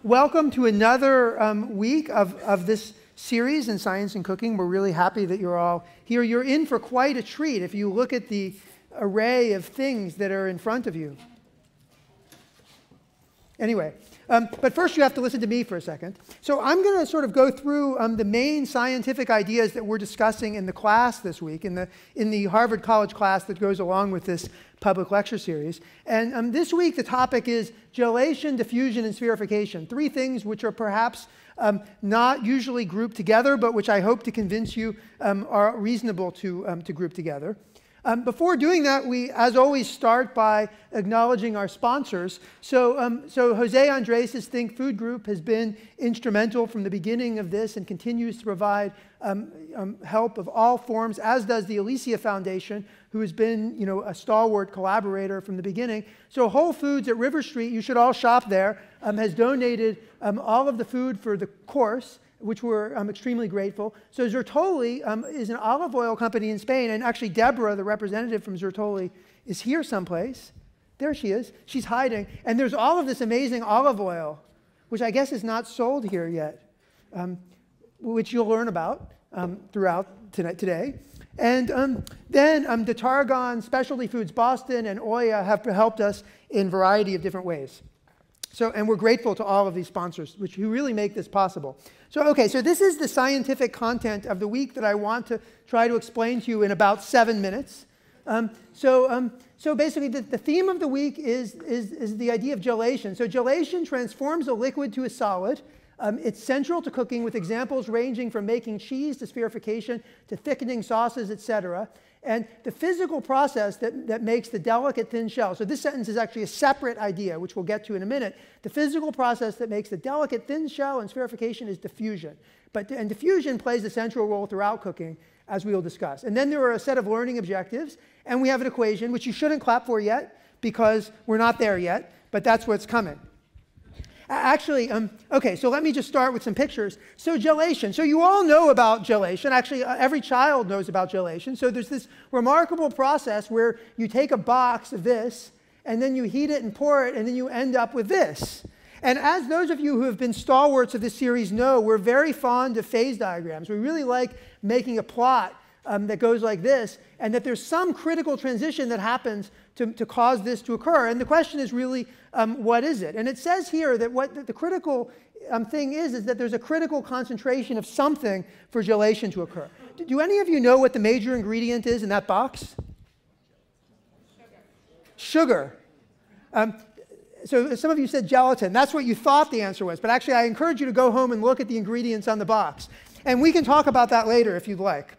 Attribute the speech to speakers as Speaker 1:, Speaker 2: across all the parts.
Speaker 1: Welcome to another week of this series in Science and Cooking. We're really happy that you're all here. You're in for quite a treat if you look at the array of things that are in front of you. Anyway, but first you have to listen to me for a second. So I'm going to sort of go through the main scientific ideas that we're discussing in the class this week, in the Harvard College class that goes along with this public lecture series. And this week the topic is gelation, diffusion, and spherification. Three things which are perhaps not usually grouped together, but which I hope to convince you are reasonable to group together. Before doing that, we, as always, start by acknowledging our sponsors. So Jose Andres' Think Food Group has been instrumental from the beginning of this and continues to provide help of all forms, as does the Alicia Foundation, who has been, a stalwart collaborator from the beginning. So Whole Foods at River Street, you should all shop there, has donated all of the food for the course, which we're extremely grateful. So Zertoli is an olive oil company in Spain, and actually Deborah, the representative from Zertoli, is here someplace. There she is. She's hiding. And there's all of this amazing olive oil, which I guess is not sold here yet, which you'll learn about throughout today. And then the Tarragon Specialty Foods Boston and Oya have helped us in a variety of different ways. And we're grateful to all of these sponsors, who really make this possible. So this is the scientific content of the week that I want to try to explain to you in about 7 minutes. So basically, the theme of the week is the idea of gelation. So gelation transforms a liquid to a solid. It's central to cooking, with examples ranging from making cheese to spherification to thickening sauces, etc. And the physical process that makes the delicate thin shell. So this sentence is actually a separate idea, which we'll get to in a minute. The physical process that makes the delicate thin shell and spherification is diffusion. And diffusion plays a central role throughout cooking, as we will discuss. And then there are a set of learning objectives. And we have an equation, which you shouldn't clap for yet, because we're not there yet. But that's what's coming. Actually, so let me just start with some pictures. So gelation. So you all know about gelation. Actually, every child knows about gelation. So there's this remarkable process where you take a box of this, and then you heat it and pour it, and then you end up with this. And as those of you who have been stalwarts of this series know, we're very fond of phase diagrams. We really like making a plot that goes like this, and that there's some critical transition that happens to cause this to occur. And the question is really, what is it? And it says here that what the critical thing is that there's a critical concentration of something for gelation to occur. Do any of you know what the major ingredient is in that box? Sugar. So some of you said gelatin. That's what you thought the answer was. But actually, I encourage you to go home and look at the ingredients on the box. And we can talk about that later if you'd like.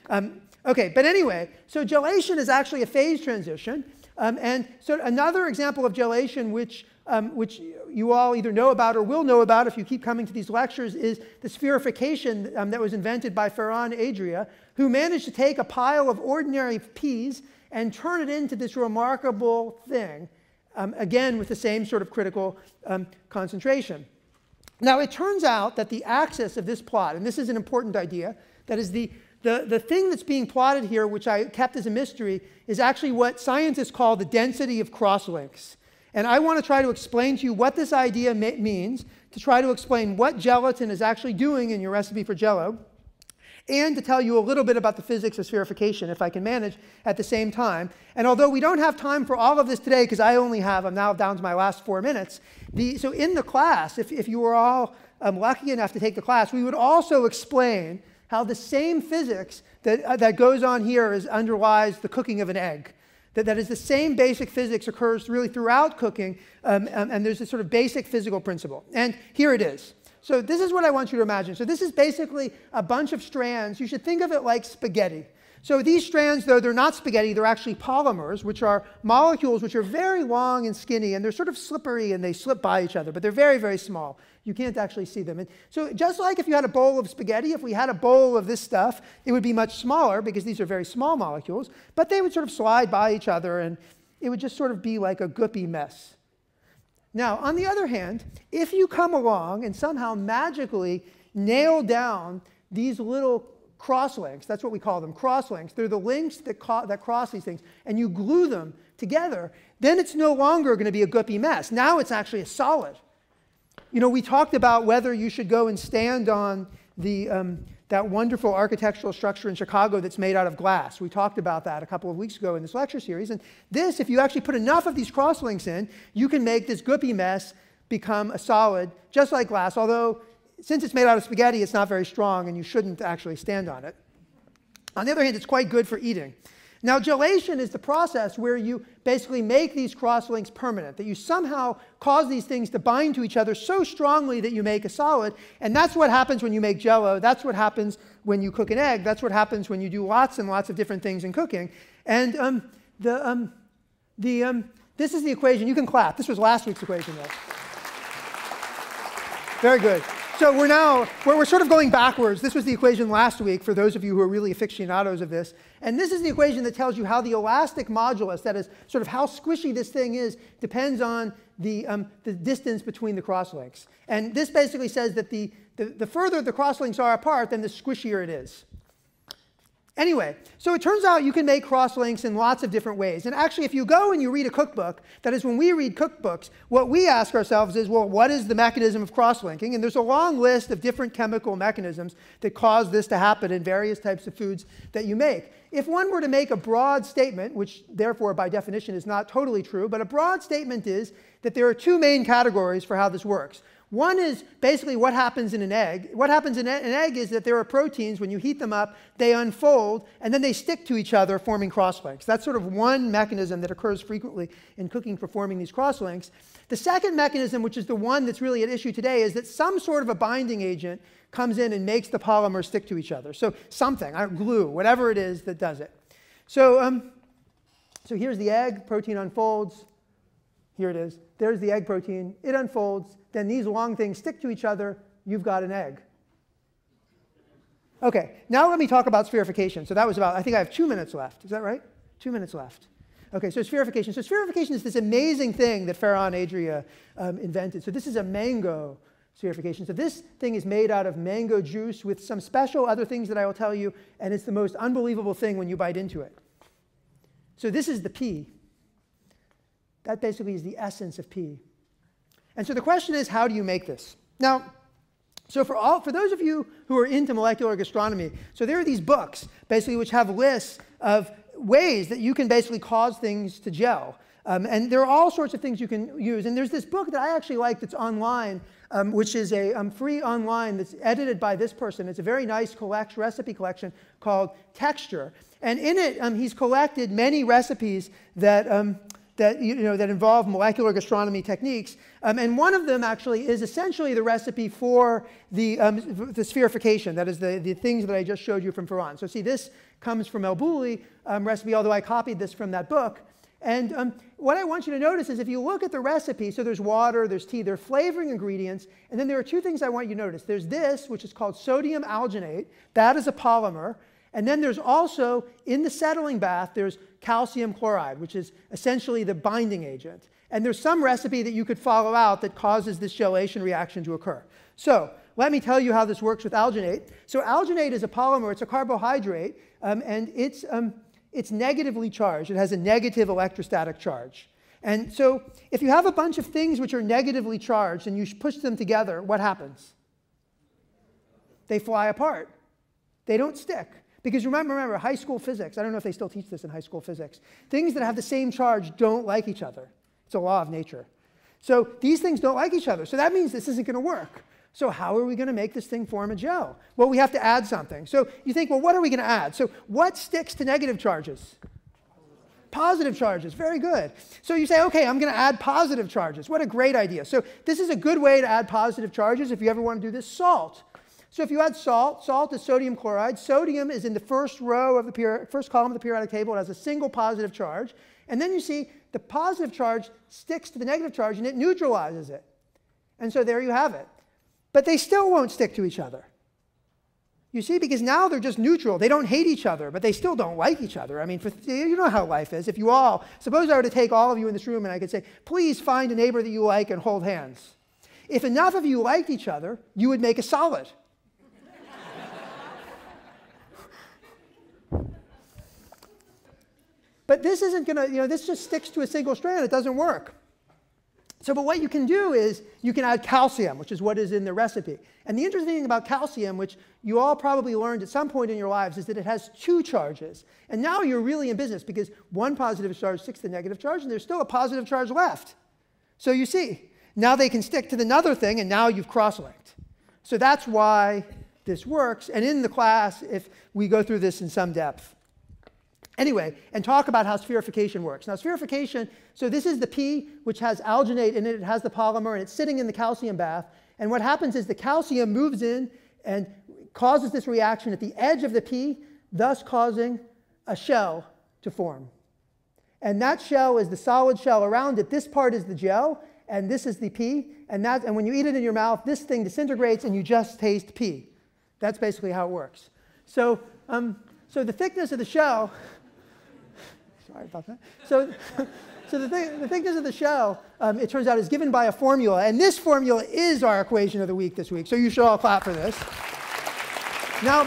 Speaker 1: But anyway, so gelation is actually a phase transition. And so another example of gelation, which you all either know about or will know about if you keep coming to these lectures, is the spherification that was invented by Ferran Adria, who managed to take a pile of ordinary peas and turn it into this remarkable thing, again with the same sort of critical concentration. Now, it turns out that the axis of this plot, and this is an important idea, that is the thing that's being plotted here, which I kept as a mystery, is actually what scientists call the density of crosslinks. And I want to try to explain to you what this idea means, to try to explain what gelatin is actually doing in your recipe for Jell-O, and to tell you a little bit about the physics of spherification, if I can manage, at the same time. And although we don't have time for all of this today, because I'm now down to my last 4 minutes, so in the class, if you were all lucky enough to take the class, we would also explain how the same physics that goes on here underlies the cooking of an egg. That is, the same basic physics occurs really throughout cooking, and there's this sort of basic physical principle. And here it is. So this is what I want you to imagine. So this is basically a bunch of strands. You should think of it like spaghetti. So these strands, though they're not spaghetti, they're actually polymers, which are molecules which are very long and skinny, and they're sort of slippery, and they slip by each other, but they're very, very small. You can't actually see them. And so just like if you had a bowl of spaghetti, if we had a bowl of this stuff, it would be much smaller, because these are very small molecules, but they would sort of slide by each other, and it would just sort of be like a goopy mess. Now, on the other hand, if you come along and somehow magically nail down these little crosslinks, that's what we call them, crosslinks. They're the links that cross these things, and you glue them together, then it's no longer going to be a goopy mess. Now it's actually a solid. You know, we talked about whether you should go and stand on the, that wonderful architectural structure in Chicago that's made out of glass. We talked about that a couple of weeks ago in this lecture series. And this, if you actually put enough of these crosslinks in, you can make this goopy mess become a solid, just like glass, although since it's made out of spaghetti, it's not very strong, and you shouldn't actually stand on it. On the other hand, it's quite good for eating. Now, gelation is the process where you basically make these crosslinks permanent, that you somehow cause these things to bind to each other so strongly that you make a solid. And that's what happens when you make Jell-O. That's what happens when you cook an egg. That's what happens when you do lots and lots of different things in cooking. And this is the equation. You can clap. This was last week's equation, though. Very good. So we're sort of going backwards. This was the equation last week for those of you who are really aficionados of this. And this is the equation that tells you how the elastic modulus, that is sort of how squishy this thing is, depends on the distance between the crosslinks. And this basically says that the further the crosslinks are apart, then the squishier it is. Anyway, so it turns out you can make crosslinks in lots of different ways. And actually, if you go and you read a cookbook, that is, when we read cookbooks, what we ask ourselves is, well, what is the mechanism of crosslinking? And there's a long list of different chemical mechanisms that cause this to happen in various types of foods that you make. If one were to make a broad statement, which therefore by definition is not totally true, but a broad statement is that there are two main categories for how this works. One is basically what happens in an egg. What happens in an egg is that there are proteins, when you heat them up, they unfold, and then they stick to each other, forming crosslinks. That's sort of one mechanism that occurs frequently in cooking for forming these crosslinks. The second mechanism, which is the one that's really at issue today, is that some sort of a binding agent comes in and makes the polymer stick to each other. So something, glue, whatever it is that does it. So here's the egg, protein unfolds. Here it is. There's the egg protein. It unfolds. Then these long things stick to each other. You've got an egg. OK, now let me talk about spherification. So that was about, I think I have 2 minutes left. Is that right? 2 minutes left. OK, so spherification. So spherification is this amazing thing that Ferran Adria invented. So this is a mango spherification. So this thing is made out of mango juice with some special other things that I will tell you. And it's the most unbelievable thing when you bite into it. So this is the pea. That basically is the essence of pea. And so the question is, how do you make this? Now, so for those of you who are into molecular gastronomy, so there are these books, basically, which have lists of ways that you can basically cause things to gel. And there are all sorts of things you can use. And there's this book that I actually like that's online, which is a free online that's edited by this person. It's a very nice recipe collection called Texture. And in it, he's collected many recipes that involve molecular gastronomy techniques. And one of them actually is essentially the recipe for the spherification. That is the things that I just showed you from Ferran. So see, this comes from El Bulli recipe, although I copied this from that book. And what I want you to notice is if you look at the recipe, so there's water, there's tea, there are flavoring ingredients, and then there are two things I want you to notice. There's this, which is called sodium alginate. That is a polymer. And then there's also, in the settling bath, there's calcium chloride, which is essentially the binding agent. And there's some recipe that you could follow out that causes this gelation reaction to occur. So let me tell you how this works with alginate. So alginate is a polymer. It's a carbohydrate, and it's negatively charged. It has a negative electrostatic charge. And so if you have a bunch of things which are negatively charged and you push them together, what happens? They fly apart. They don't stick. Because remember, high school physics, I don't know if they still teach this in high school physics, things that have the same charge don't like each other. It's a law of nature. So these things don't like each other. So that means this isn't going to work. So how are we going to make this thing form a gel? Well, we have to add something. So you think, well, what are we going to add? So what sticks to negative charges? Positive charges. Very good. So you say, OK, I'm going to add positive charges. What a great idea. So this is a good way to add positive charges if you ever want to do this. Salt. So if you add salt, salt is sodium chloride. Sodium is in the first row of the first column of the periodic table. It has a single positive charge. And then you see the positive charge sticks to the negative charge, and it neutralizes it. And so there you have it. But they still won't stick to each other. You see, because now they're just neutral. They don't hate each other, but they still don't like each other. I mean, you know how life is. If you all, suppose I were to take all of you in this room and I could say, please find a neighbor that you like and hold hands. If enough of you liked each other, you would make a solid. But this isn't going to, this just sticks to a single strand. It doesn't work. So, but what you can do is you can add calcium, which is what is in the recipe. And the interesting thing about calcium, which you all probably learned at some point in your lives, is that it has two charges. And now you're really in business because one positive charge sticks to the negative charge, and there's still a positive charge left. So you see, now they can stick to another thing, and now you've cross-linked. So that's why this works. And in the class, if we go through this in some depth. Anyway, and talk about how spherification works. Now, spherification, so this is the P, which has alginate in it. It has the polymer, and it's sitting in the calcium bath. And what happens is the calcium moves in and causes this reaction at the edge of the P, thus causing a shell to form. And that shell is the solid shell around it. This part is the gel, and this is the P. And when you eat it in your mouth, this thing disintegrates, and you just taste P. That's basically how it works. So the thickness of the shell... Sorry about that. So the thickness of the shell, it turns out, is given by a formula. And this formula is our equation of the week this week. So you should all clap for this. Now,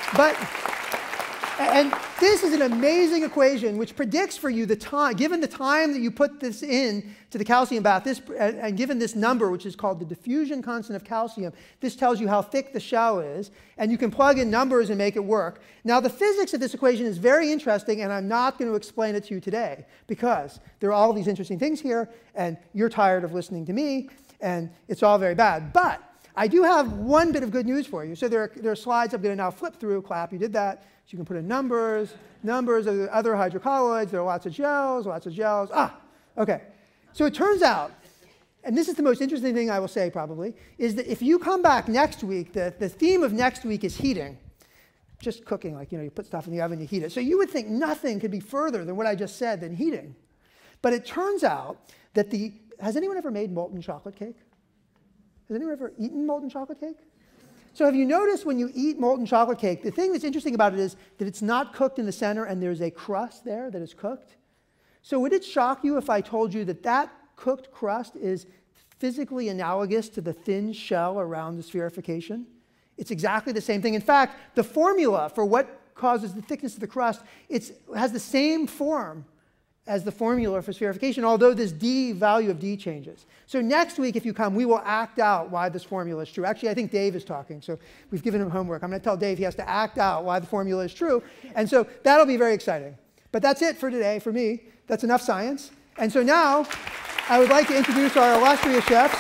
Speaker 1: and this is an amazing equation which predicts for you the time, given the time that you put this in to the calcium bath, and given this number, which is called the diffusion constant of calcium, this tells you how thick the shell is, and you can plug in numbers and make it work. Now, the physics of this equation is very interesting, and I'm not going to explain it to you today, because there are all these interesting things here, and you're tired of listening to me, and it's all very bad. But I do have one bit of good news for you. So there are slides I'm going to now flip through. Clap, you did that. So you can put in numbers of the other hydrocolloids. There are lots of gels, OK. So it turns out, and this is the most interesting thing I will say probably, is that if you come back next week, the theme of next week is heating. Just cooking, like, you put stuff in the oven, you heat it. So you would think nothing could be further than what I just said than heating. But it turns out that has anyone ever made molten chocolate cake? Has anyone ever eaten molten chocolate cake? So have you noticed when you eat molten chocolate cake, the thing that's interesting about it is that it's not cooked in the center and there's a crust there that is cooked? So would it shock you if I told you that that cooked crust is physically analogous to the thin shell around the spherification? It's exactly the same thing. In fact, the formula for what causes the thickness of the crust, has the same form as the formula for spherification, although this D value of D changes. So next week, if you come, we will act out why this formula is true. Actually, I think Dave is talking, so we've given him homework. I'm going to tell Dave he has to act out why the formula is true. And so that'll be very exciting. But that's it for today, for me. That's enough science. And so now, I would like to introduce our illustrious chefs.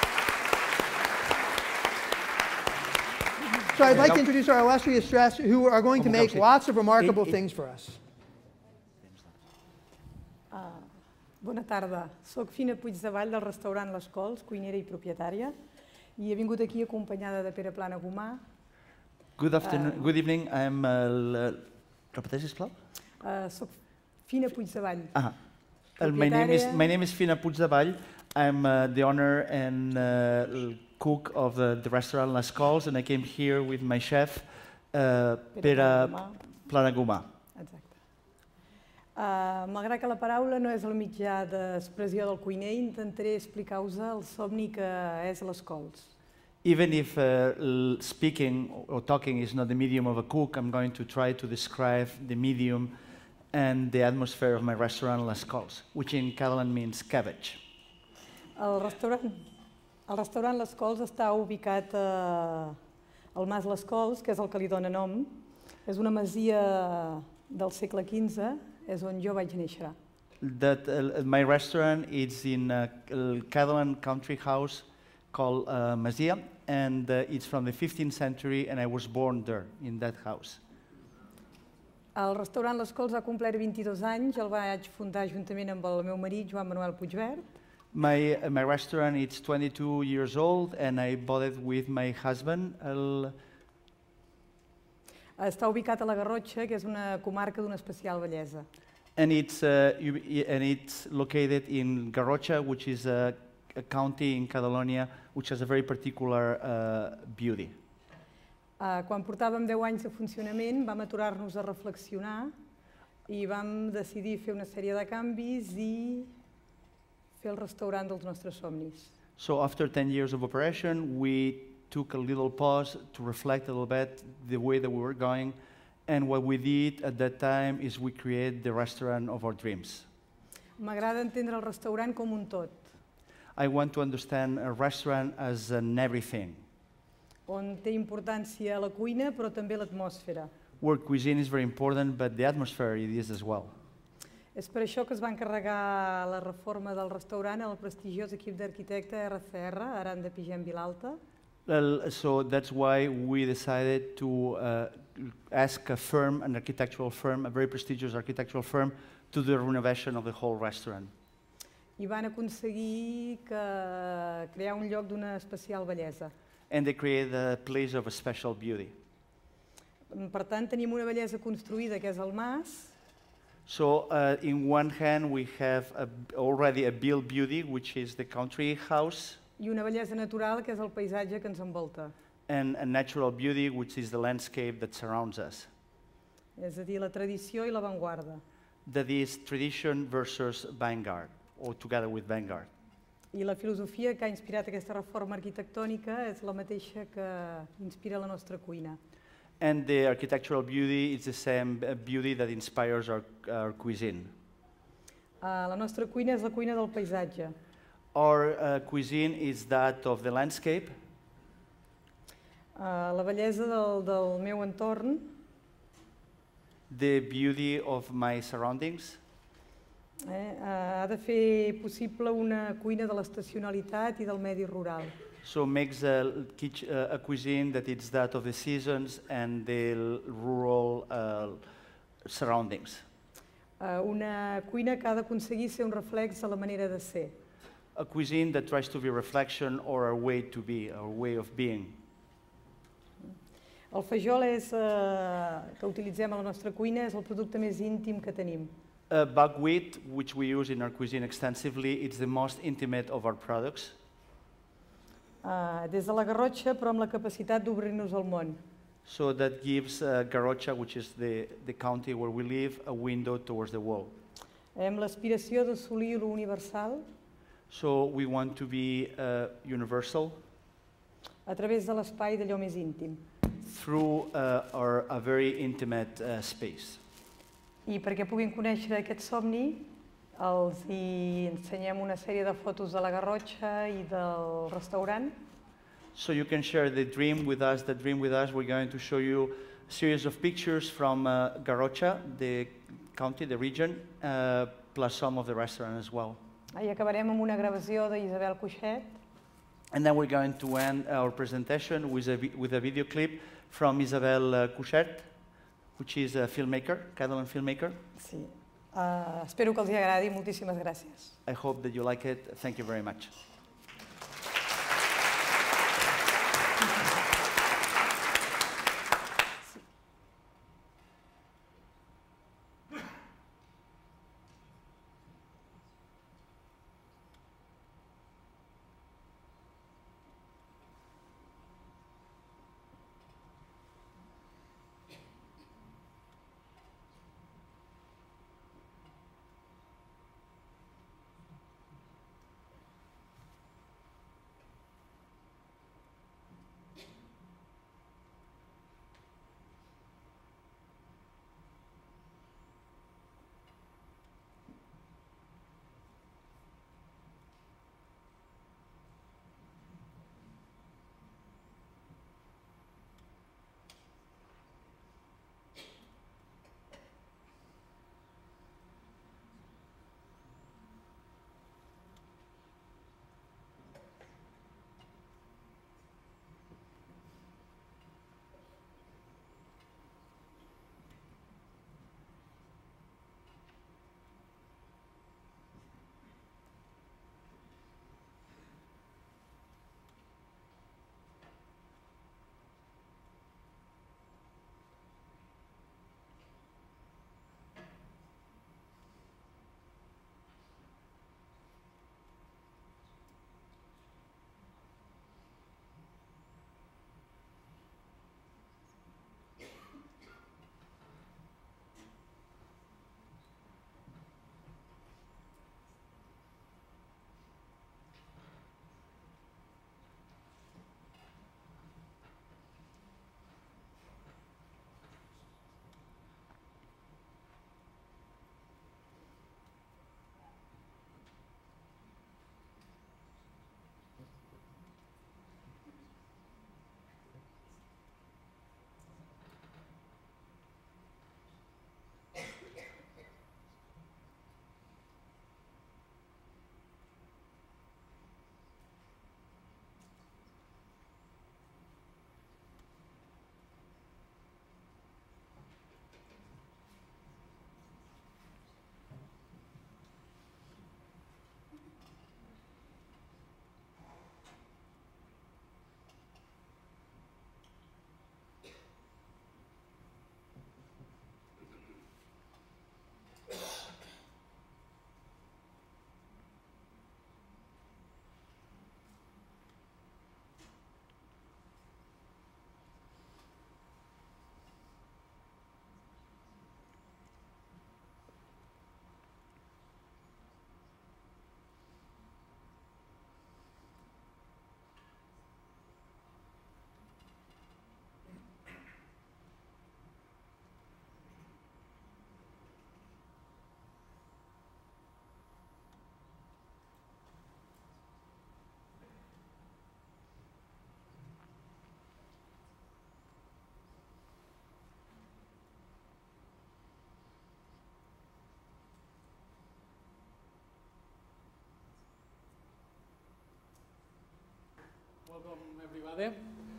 Speaker 1: So I'd like to introduce our illustrious chefs who are going to make lots of remarkable things for us.
Speaker 2: Bona tarda. Soc Fina Puigdevall del restaurant Les Cols, cuinera i propietària, i he vingut aquí acompanyada de Pere Planagumà.
Speaker 3: Good afternoon. Good evening. I'm. Repeteix, sisplau.
Speaker 2: Soc Fina Puigdevall.
Speaker 3: My name is Fina Puigdevall. I'm the owner and cook of the restaurant Les Cols, and I came here with my chef, Pere Planagumà.
Speaker 2: Exacte. Malgrat que la paraula no és el mitjà d'expressió del cuiner, intentaré explicar-vos el somni que és Les Cols.
Speaker 3: Even if speaking or talking is not the medium of a cook, I'm going to try to describe the medium and the atmosphere of my restaurant, Les Cols, which in Catalan means cabbage.
Speaker 2: El restaurant Les Cols està ubicat al Mas Les Cols, que és el que li dóna nom. És una masia del segle XV, és on jo vaig néixer.
Speaker 3: My restaurant is in a Catalan country house called Masia, and it's from the 15th century, and I was born there, in that house.
Speaker 2: El restaurant Les Cols ha complert 22 anys, el vaig fundar juntament amb el meu marit, Joan Manuel Puigverd.
Speaker 3: My restaurant is 22 years old, and I bought it with my husband.
Speaker 2: Està ubicat a la Garrotxa, que és una comarca d'una especial bellesa.
Speaker 3: And it's located in Garrotxa, which is a county in Catalonia, which has a very particular beauty.
Speaker 2: Quan portàvem 10 anys de funcionament, vam aturar-nos a reflexionar i vam decidir fer una sèrie de canvis i fer el restaurant dels nostres somnis.
Speaker 3: So after 10 years of operation, we took a little pause to reflect a little bit the way that we were going, and what we did at that time is we created the restaurant of our dreams.
Speaker 2: M'agrada entendre el restaurant com un tot.
Speaker 3: I want to understand a restaurant as an everything,
Speaker 2: on té importància la cuina, però també l'atmosfera.
Speaker 3: where cuisine is very important, but the atmosphere it is as well.
Speaker 2: És per això que es va encarregar la reforma del restaurant al prestigiós equip d'arquitecte RCR, Aran de Pigem Vilalta,
Speaker 3: So that's why we decided to ask a firm, an architectural firm, a very prestigious architectural firm, to do the renovation of the whole restaurant.
Speaker 2: i van aconseguir crear un lloc d'una especial bellesa.
Speaker 3: And they created a place of a special beauty.
Speaker 2: Per tant, tenim una bellesa construïda, que és el mas,
Speaker 3: So in one hand, we have already a built beauty, which is the country house,
Speaker 2: i una bellesa natural, que és el paisatge que ens envolta.
Speaker 3: and a natural beauty, which is the landscape that surrounds us.
Speaker 2: És a dir, la tradició i l'avantguarda.
Speaker 3: That is tradition versus vanguard, or together with vanguard.
Speaker 2: I la filosofia que ha inspirat aquesta reforma arquitectònica és la mateixa que inspira la nostra cuina.
Speaker 3: And the architectural beauty is the same beauty that inspires our cuisine.
Speaker 2: La nostra cuina és la cuina del paisatge.
Speaker 3: Our cuisine is that of the landscape,
Speaker 2: La bellesa del meu entorn
Speaker 3: the beauty of my surroundings,
Speaker 2: ha de fer possible una cuina de l'estacionalitat i del medi rural.
Speaker 3: so makes a cuisine that is that of the seasons and the rural surroundings.
Speaker 2: Una cuina que ha d'aconseguir ser un reflex de la manera de ser.
Speaker 3: A cuisine that tries to be a reflection or our way to be, our way of being.
Speaker 2: El fajol que utilitzem a la nostra cuina és el producte més íntim que tenim.
Speaker 3: Buckwheat, which we use in our cuisine extensively, it's the most intimate of our products.
Speaker 2: Des de la Garrotxa, però amb la capacitat d'obrir-nos al món.
Speaker 3: So that gives Garrocha, which is the county where we live, a window towards the world.
Speaker 2: Amb l'aspiració d'assolir lo universal
Speaker 3: So we want to be universal
Speaker 2: a través de l'espai d'allò més íntim.
Speaker 3: through a very intimate space.
Speaker 2: I perquè puguin conèixer aquest somni, els hi ensenyem una sèrie de fotos de la Garrotxa i del restaurant.
Speaker 3: So you can share the dream with us. We're going to show you a series of pictures from Garrocha, the county, the region, plus some of the restaurant as well.
Speaker 2: I acabarem amb una gravació d'Isabel Cuixet,
Speaker 3: And then we're going to end our presentation with a video clip from Isabel Cuixet, which is a filmmaker, Catalan filmmaker.
Speaker 2: sí. Espero que els hi agradi. Moltíssimes gràcies.
Speaker 3: I hope that you like it. Thank you very much.
Speaker 4: Welcome, everybody.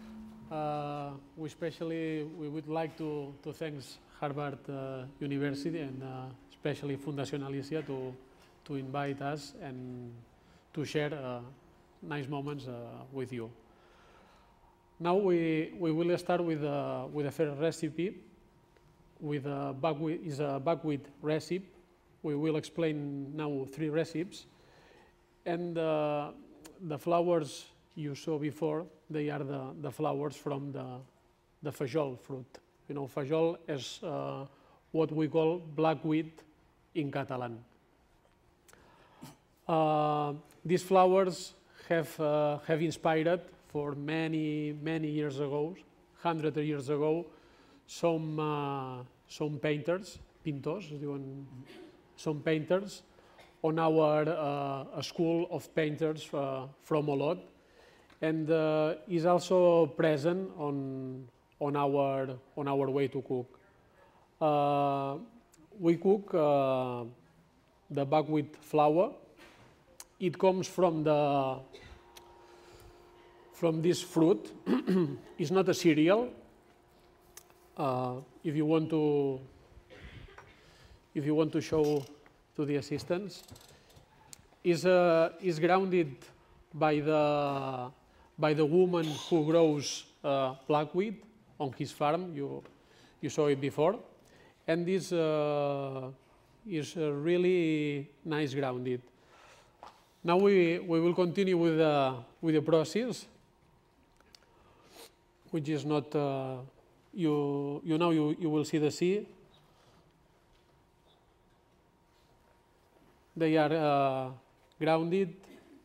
Speaker 4: We would like to thank Harvard University and especially Fundación Alicia to invite us and to share nice moments with you. Now we will start with a first recipe. With a buckwheat recipe. We will explain now 3 recipes, and the flowers you saw before, they are the flowers from the fajol fruit. You know, fajol is what we call black wheat in Catalan. These flowers have inspired for many years ago, 100 years ago, some painters, pintors, some painters on our school of painters from Olot, and is also present on our way to cook. We cook the buckwheat flour. It comes from this fruit. It's not a cereal. If you want to show to the assistants, is grounded by the woman who grows black wheat on his farm. You saw it before, and this is really nice grounded. Now we will continue with the process, which is not. You will see the seed. They are grounded.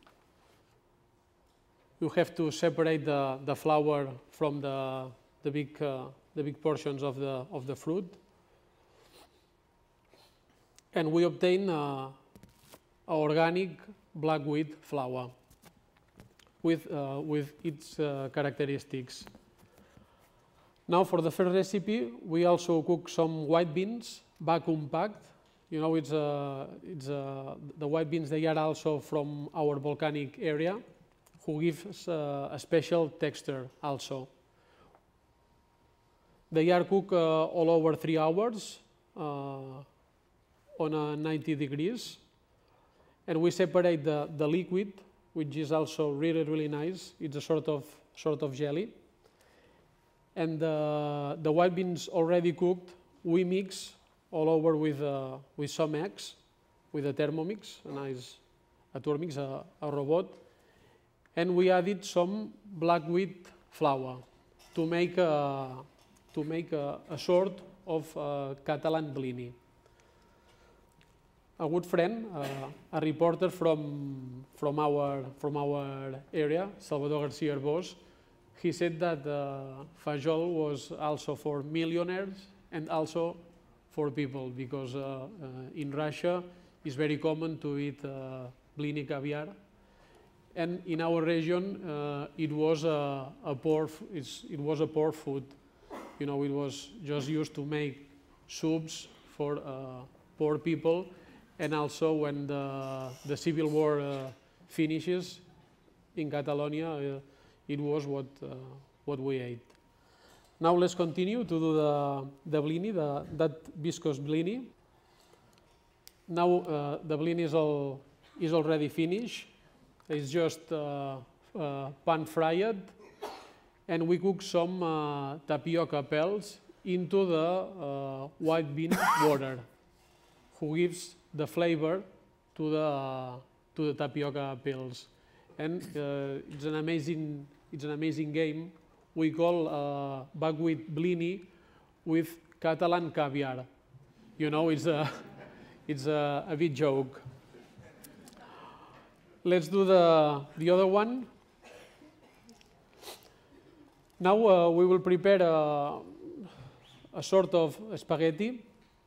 Speaker 4: You have to separate the flour from the big portions of the fruit, and we obtain organic black wheat flour with its characteristics. Now for the first recipe, we also cook some white beans, vacuum packed. You know, the white beans, they are also from our volcanic area, who gives a special texture also. They are cooked all over 3 hours on 90 degrees. And we separate the liquid, which is also really nice. It's a sort of jelly. And the white beans already cooked, we mix all over with some eggs, with a Thermomix, a Turmix, a robot, and we added some black wheat flour to make a sort of Catalan blini. A good friend, a reporter from our area, Salvador García Arbós, he said that fajol was also for millionaires and also for people, because in Russia it's very common to eat blini caviar, and in our region it was a poor food. You know, it was just used to make soups for poor people, and also when the civil war finishes in Catalonia, it was what we ate. Now let's continue to do the blini, that viscous blini. Now the blini is already finished. It's just pan fried, and we cook some tapioca pells into the white bean water, who gives the flavor to the tapioca pills. And it's an amazing game. We call buckwheat blini with Catalan caviar. You know, it's a big joke. Let's do the other one. Now we will prepare a sort of spaghetti.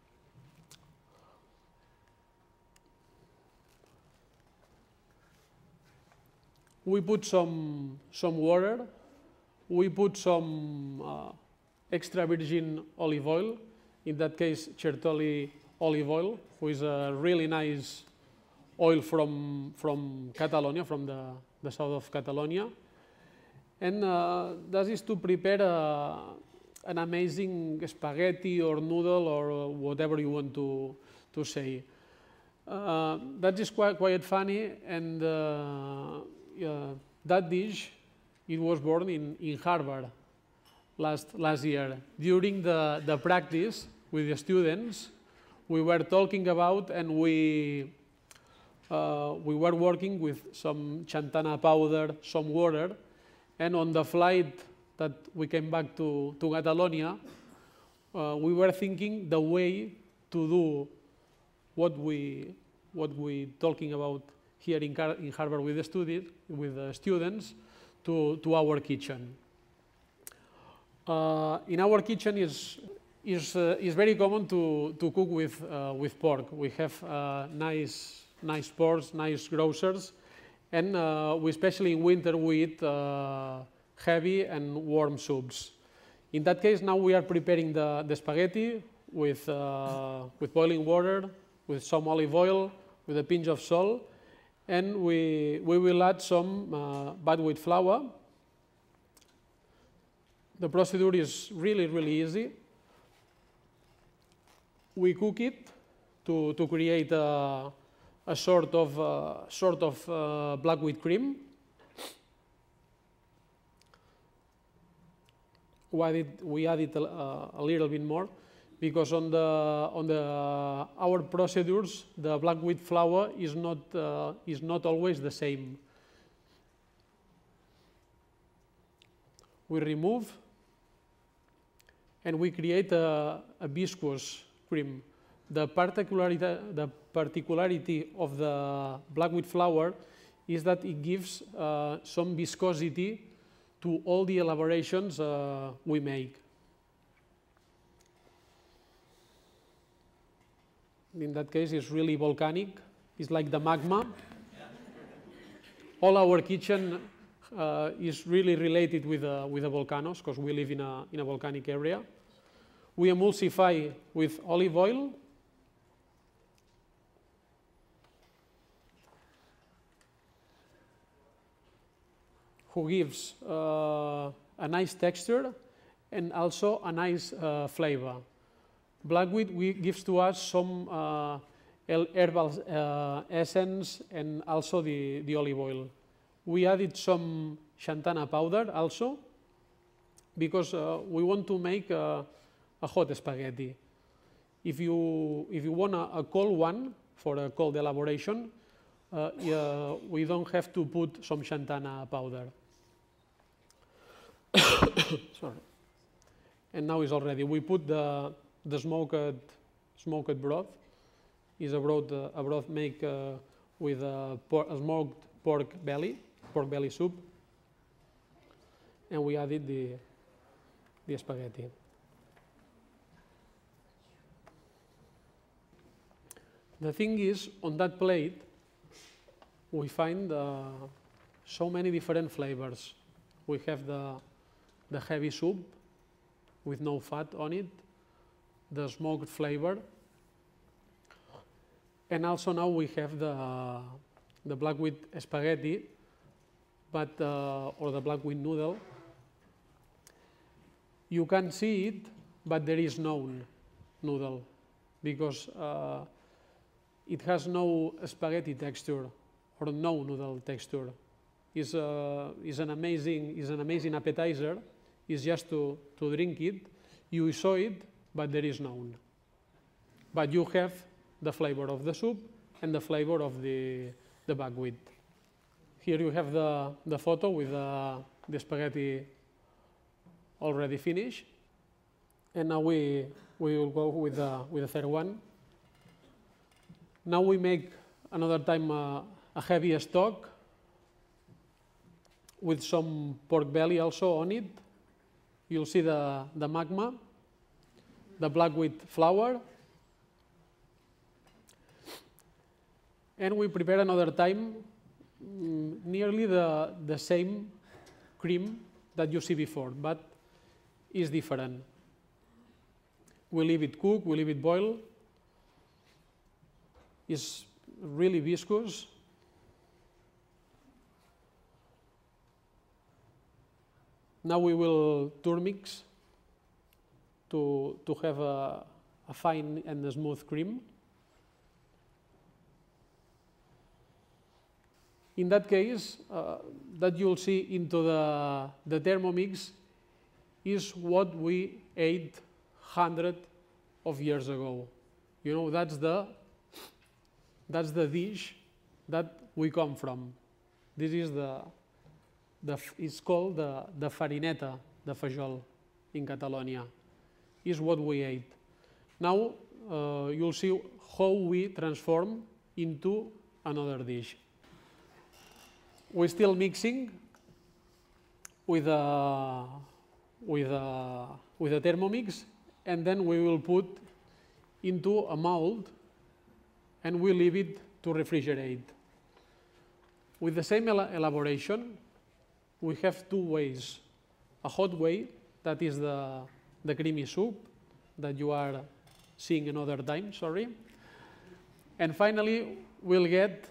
Speaker 4: We put some water. We put some extra virgin olive oil, in that case Certoli olive oil, who is a really nice oil from Catalonia, from the south of Catalonia. And that is to prepare an amazing spaghetti or noodle or whatever you want to say. That is quite funny, and that dish, it was born in Harvard last year. During the practice with the students, we were talking about, and we were working with some chantana powder, some water, and on the flight that we came back to Catalonia, we were thinking the way to do what we talking about here in Harvard with the students to our kitchen. In our kitchen is very common to cook with pork. We have nice pork, nice grocers, and we especially in winter we eat heavy and warm soups. In that case, now we are preparing the spaghetti with boiling water, with some olive oil, with a pinch of salt, and we will add some buckwheat flour. The procedure is really easy. We cook it to create a sort of black wheat cream. We added a little bit more because on our procedures the black wheat flour is not always the same. We remove and we create a viscous cream. The particularity of the black wheat flour is that it gives some viscosity to all the elaborations we make. In that case, it's really volcanic. It's like the magma. All our kitchen is really related with the volcanoes because we live in a volcanic area. We emulsify with olive oil. Who gives a nice texture and also a nice flavor. Black wheat gives to us some herbal essence and also the olive oil. We added some chantana powder also because we want to make a hot spaghetti. If you want a cold one for a cold elaboration, we don't have to put some chantana powder. Sorry. And now it's all ready. We put the smoked broth. Is a broth made with a smoked pork belly soup, and we added the spaghetti. The thing is, on that plate, we find so many different flavors. We have the heavy soup with no fat on it, the smoked flavor, and also now we have the black wheat spaghetti, but or the black wheat noodle. You can see it, but there is no noodle because it has no spaghetti texture or no noodle texture. It's an amazing appetizer. It's just to drink it. You saw it, but there is none. But you have the flavor of the soup and the flavor of the buckwheat. Here you have the photo with the spaghetti already finished. And now we will go with the third one. Now we make another time a heavy stock with some pork belly also on it. You'll see the magma, the black wheat flour, and we prepare another time nearly the same cream that you see before, but is different. We leave it cook, we leave it boil. It's really viscous. Now we will turmix to have a fine and a smooth cream. In that case, that you'll see into the Thermomix is what we ate hundreds of years ago. You know, that's the dish that we come from. This is it's called the farineta, the fajol in Catalonia. Is what we ate. Now you'll see how we transform into another dish. We're still mixing with the Thermomix, and then we will put into a mold and we leave it to refrigerate. With the same elaboration, we have two ways. A hot way, that is the creamy soup that you are seeing another time, sorry. And finally, we'll get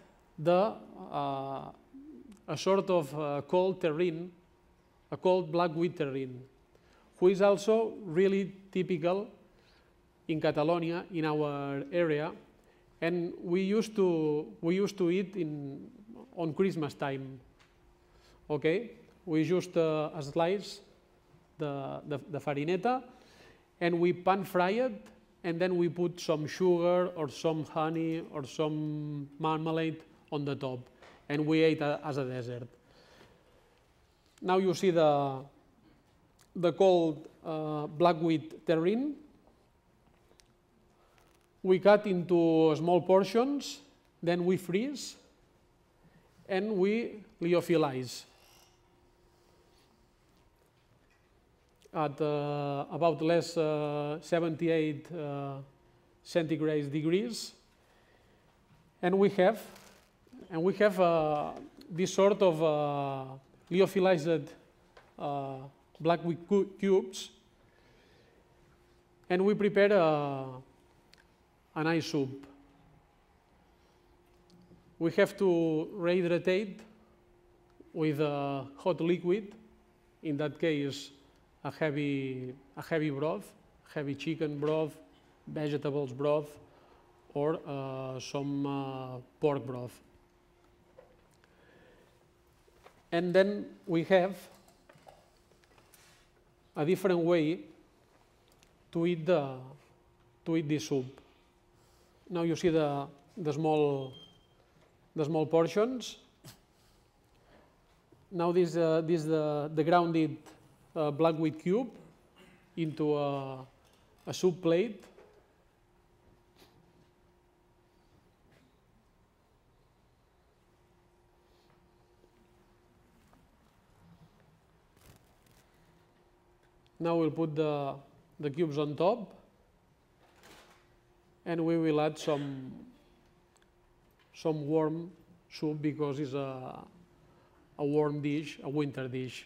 Speaker 4: a sort of cold terrine, a cold black wheat terrine, who is also really typical in Catalonia, in our area, and we used to eat on Christmas time. Okay, we just slice the farineta, and we pan fry it, and then we put some sugar or some honey or some marmalade on the top, and we ate as a dessert. Now you see the cold black wheat terrine. We cut into small portions, then we freeze, and we lyophilize at about less 78 centigrade degrees, and we have this sort of lyophilized black wheat cubes, and we prepare a nice soup. We have to rehydrate with a hot liquid, in that case a heavy broth, heavy chicken broth, vegetables broth, or some pork broth. And then we have a different way to eat this soup. Now you see the small portions. Now this the grounded black wheat cube into a soup plate. Now we'll put the cubes on top, and we will add some warm soup because it's a warm dish, a winter dish.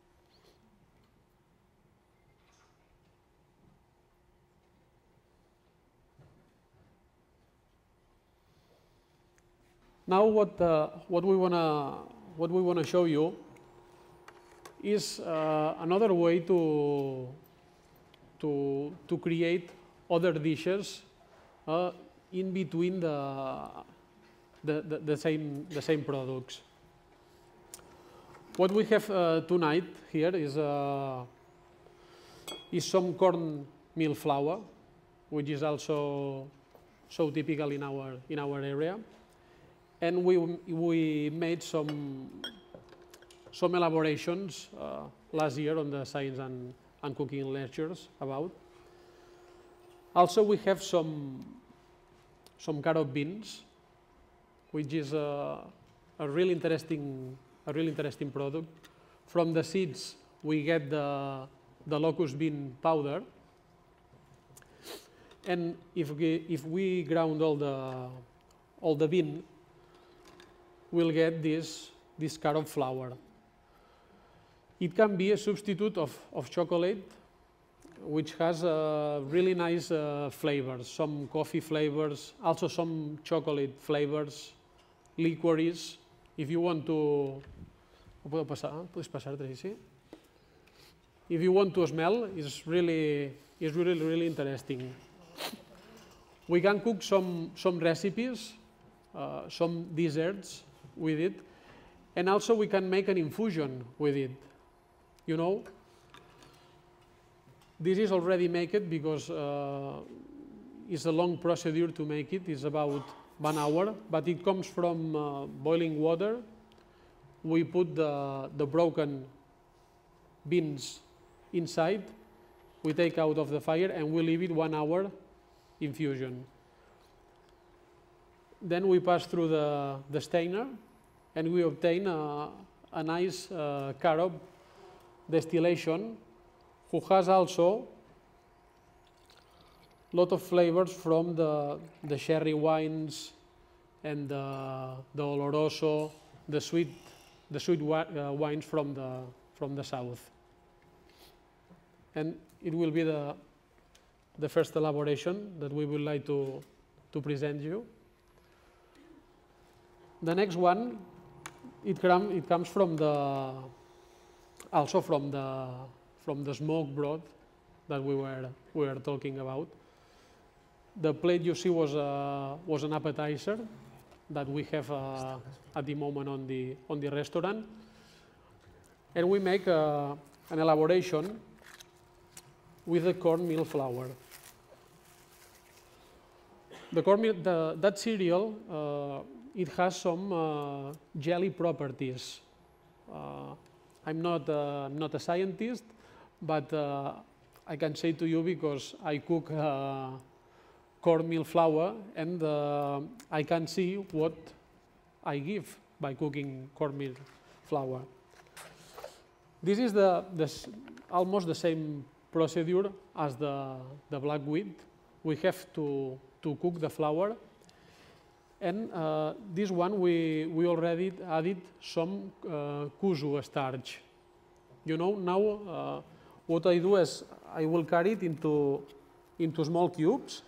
Speaker 4: Now what we wanna show you is another way to create other dishes in between the same products. What we have tonight here is some cornmeal flour, which is also so typical in our area, and we made some elaborations last year on the science and cooking lectures about. Also, we have some carrot beans, which is a really interesting product. From the seeds, we get the locust bean powder, and if we ground all the bean, we'll get this carrot flour. It can be a substitute of chocolate, which has really nice flavors, some coffee flavors, also some chocolate flavors, licorice. If you want to... ¿Puedo pasar? ¿Puedes pasar, Tracy? if you want to smell, is really interesting. We can cook some recipes, some desserts with it, and also we can make an infusion with it. You know, this is already made it because it's a long procedure to make it. It's about 1 hour, but it comes from boiling water. We put the broken beans inside, we take out of the fire, and we leave it 1 hour infusion. Then we pass through the stainer, and we obtain a nice carob distillation, who has also a lot of flavors from the sherry wines and the oloroso, the sweet wines from the south. And it will be the first elaboration that we would like to present you. The next one, it comes from the smoked broth that we were talking about. The plate you see was an appetizer that we have at the moment on the restaurant, and we make an elaboration with the cornmeal flour. The cornmeal, that cereal, it has some jelly properties. I'm not a scientist, but I can say to you because I cook cornmeal flour, and I can see what I give by cooking cornmeal flour. This is almost the same procedure as the black wheat. We have to cook the flour, and this one we already added some kuzu starch. You know, now what I do is I will carry it into small cubes,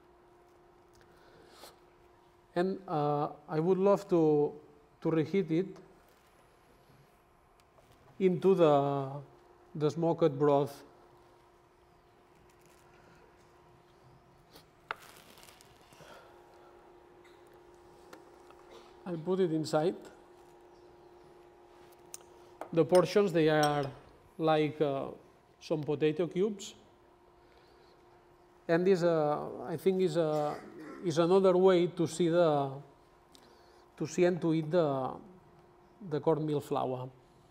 Speaker 4: and I would love to reheat it into the smoked broth. I put it inside. The portions, they are like some potato cubes, and this I think is another way to see and to eat the cornmeal flour.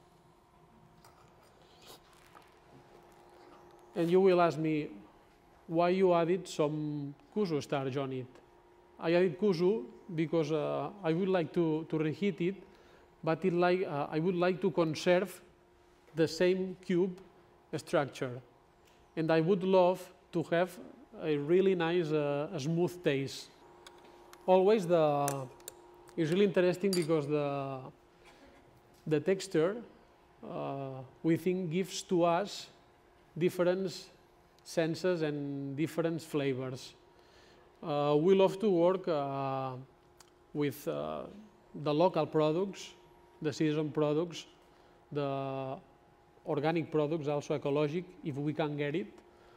Speaker 4: And you will ask me why you added some kuzu starch on it. I added kuzu because I would like to reheat it, but I would like to conserve the same cube structure, and I would love to have a really nice smooth taste. Always it's really interesting because the texture we think gives to us different senses and different flavors. We love to work with the local products, the season products, the organic products, also ecologic, if we can get it.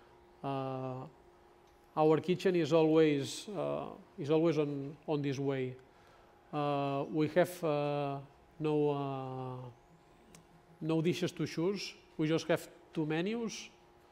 Speaker 4: Our kitchen is always on this way. We have no dishes to choose. We just have 2 menus,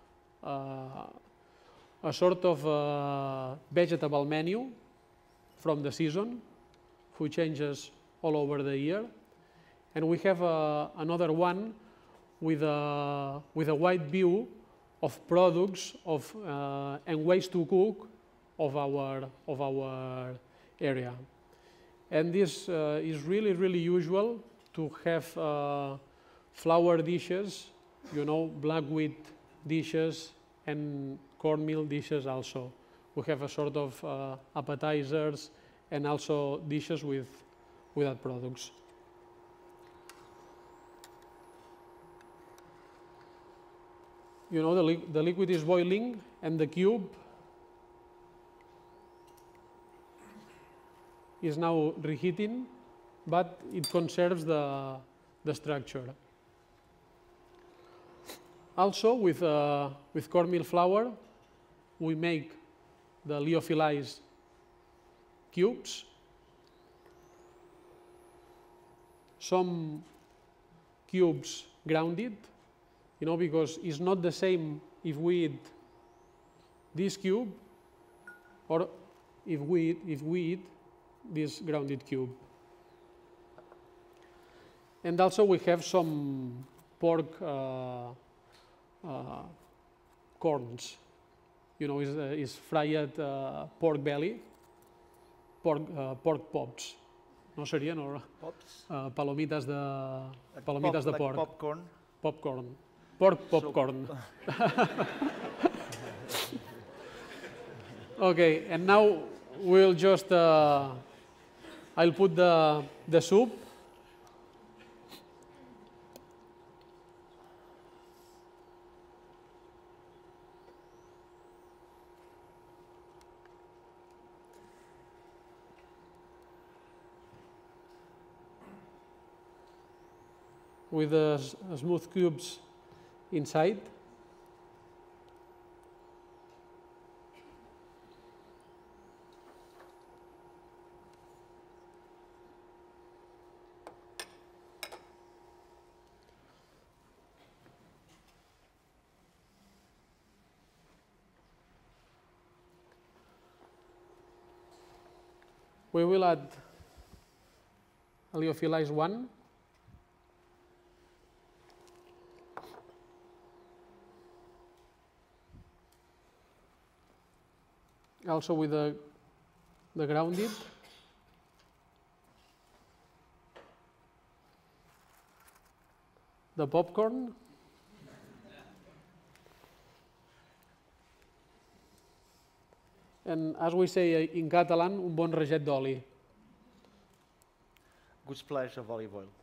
Speaker 4: a sort of vegetable menu from the season, which changes all over the year, and we have another one with a wide view of products and ways to cook of our area. And this is really usual to have flour dishes, you know, black wheat dishes, and cornmeal dishes also. We have a sort of appetizers and also dishes with that products. You know, the liquid is boiling, and the cube is now reheating, but it conserves the structure. Also, with cornmeal flour, we make the lyophilized cubes. Some cubes grounded, because it's not the same if we eat this cube or if we eat this grounded cube. And also we have some pork corns. Is fried pork belly, pork pops. No serien? Or
Speaker 3: Pops?
Speaker 4: Palomitas de
Speaker 3: Like
Speaker 4: porc.
Speaker 3: popcorn?
Speaker 4: Popcorn. Pork popcorn. Okay, and now we'll just, I'll put the soup. With the smooth cubes inside. We will add a lyophilized one. Also with the grounded. The popcorn. And as we say in Catalan, un bon raget d'oli.
Speaker 3: Good splash of olive oil.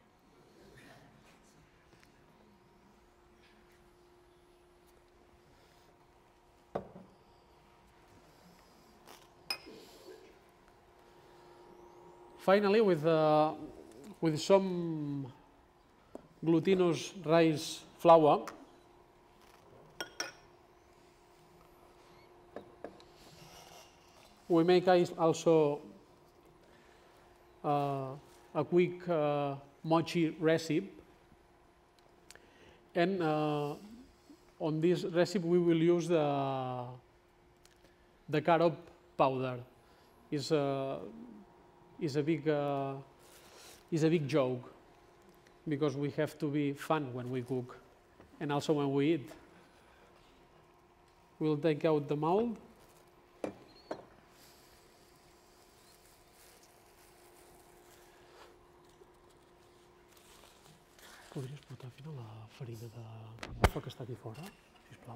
Speaker 4: Finally, with some glutinous rice flour, we make also a quick mochi recipe, and on this recipe we will use the carob powder. Is a big joke, because we have to be fun when we cook and also when we eat. We'll take out the mold. Podries portar fins a la farina de foc que està aquí fora, sisplau?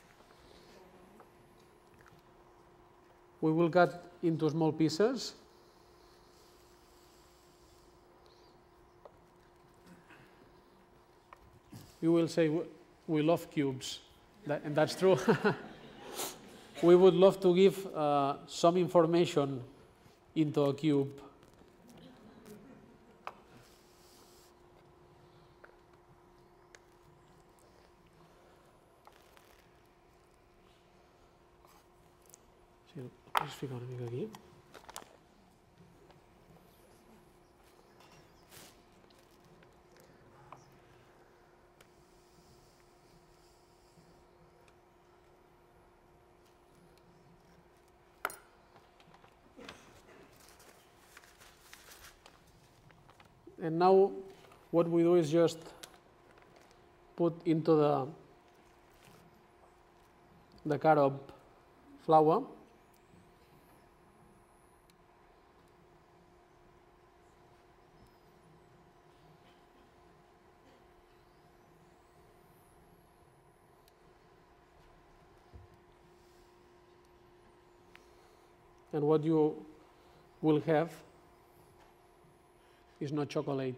Speaker 4: We will cut into small pieces. You will say, we love cubes, and that's true. We would love to give some information into a cube. Sí, pots ficar una mica aquí? And now what we do is just put into the carob flour. And what you will have is not chocolate.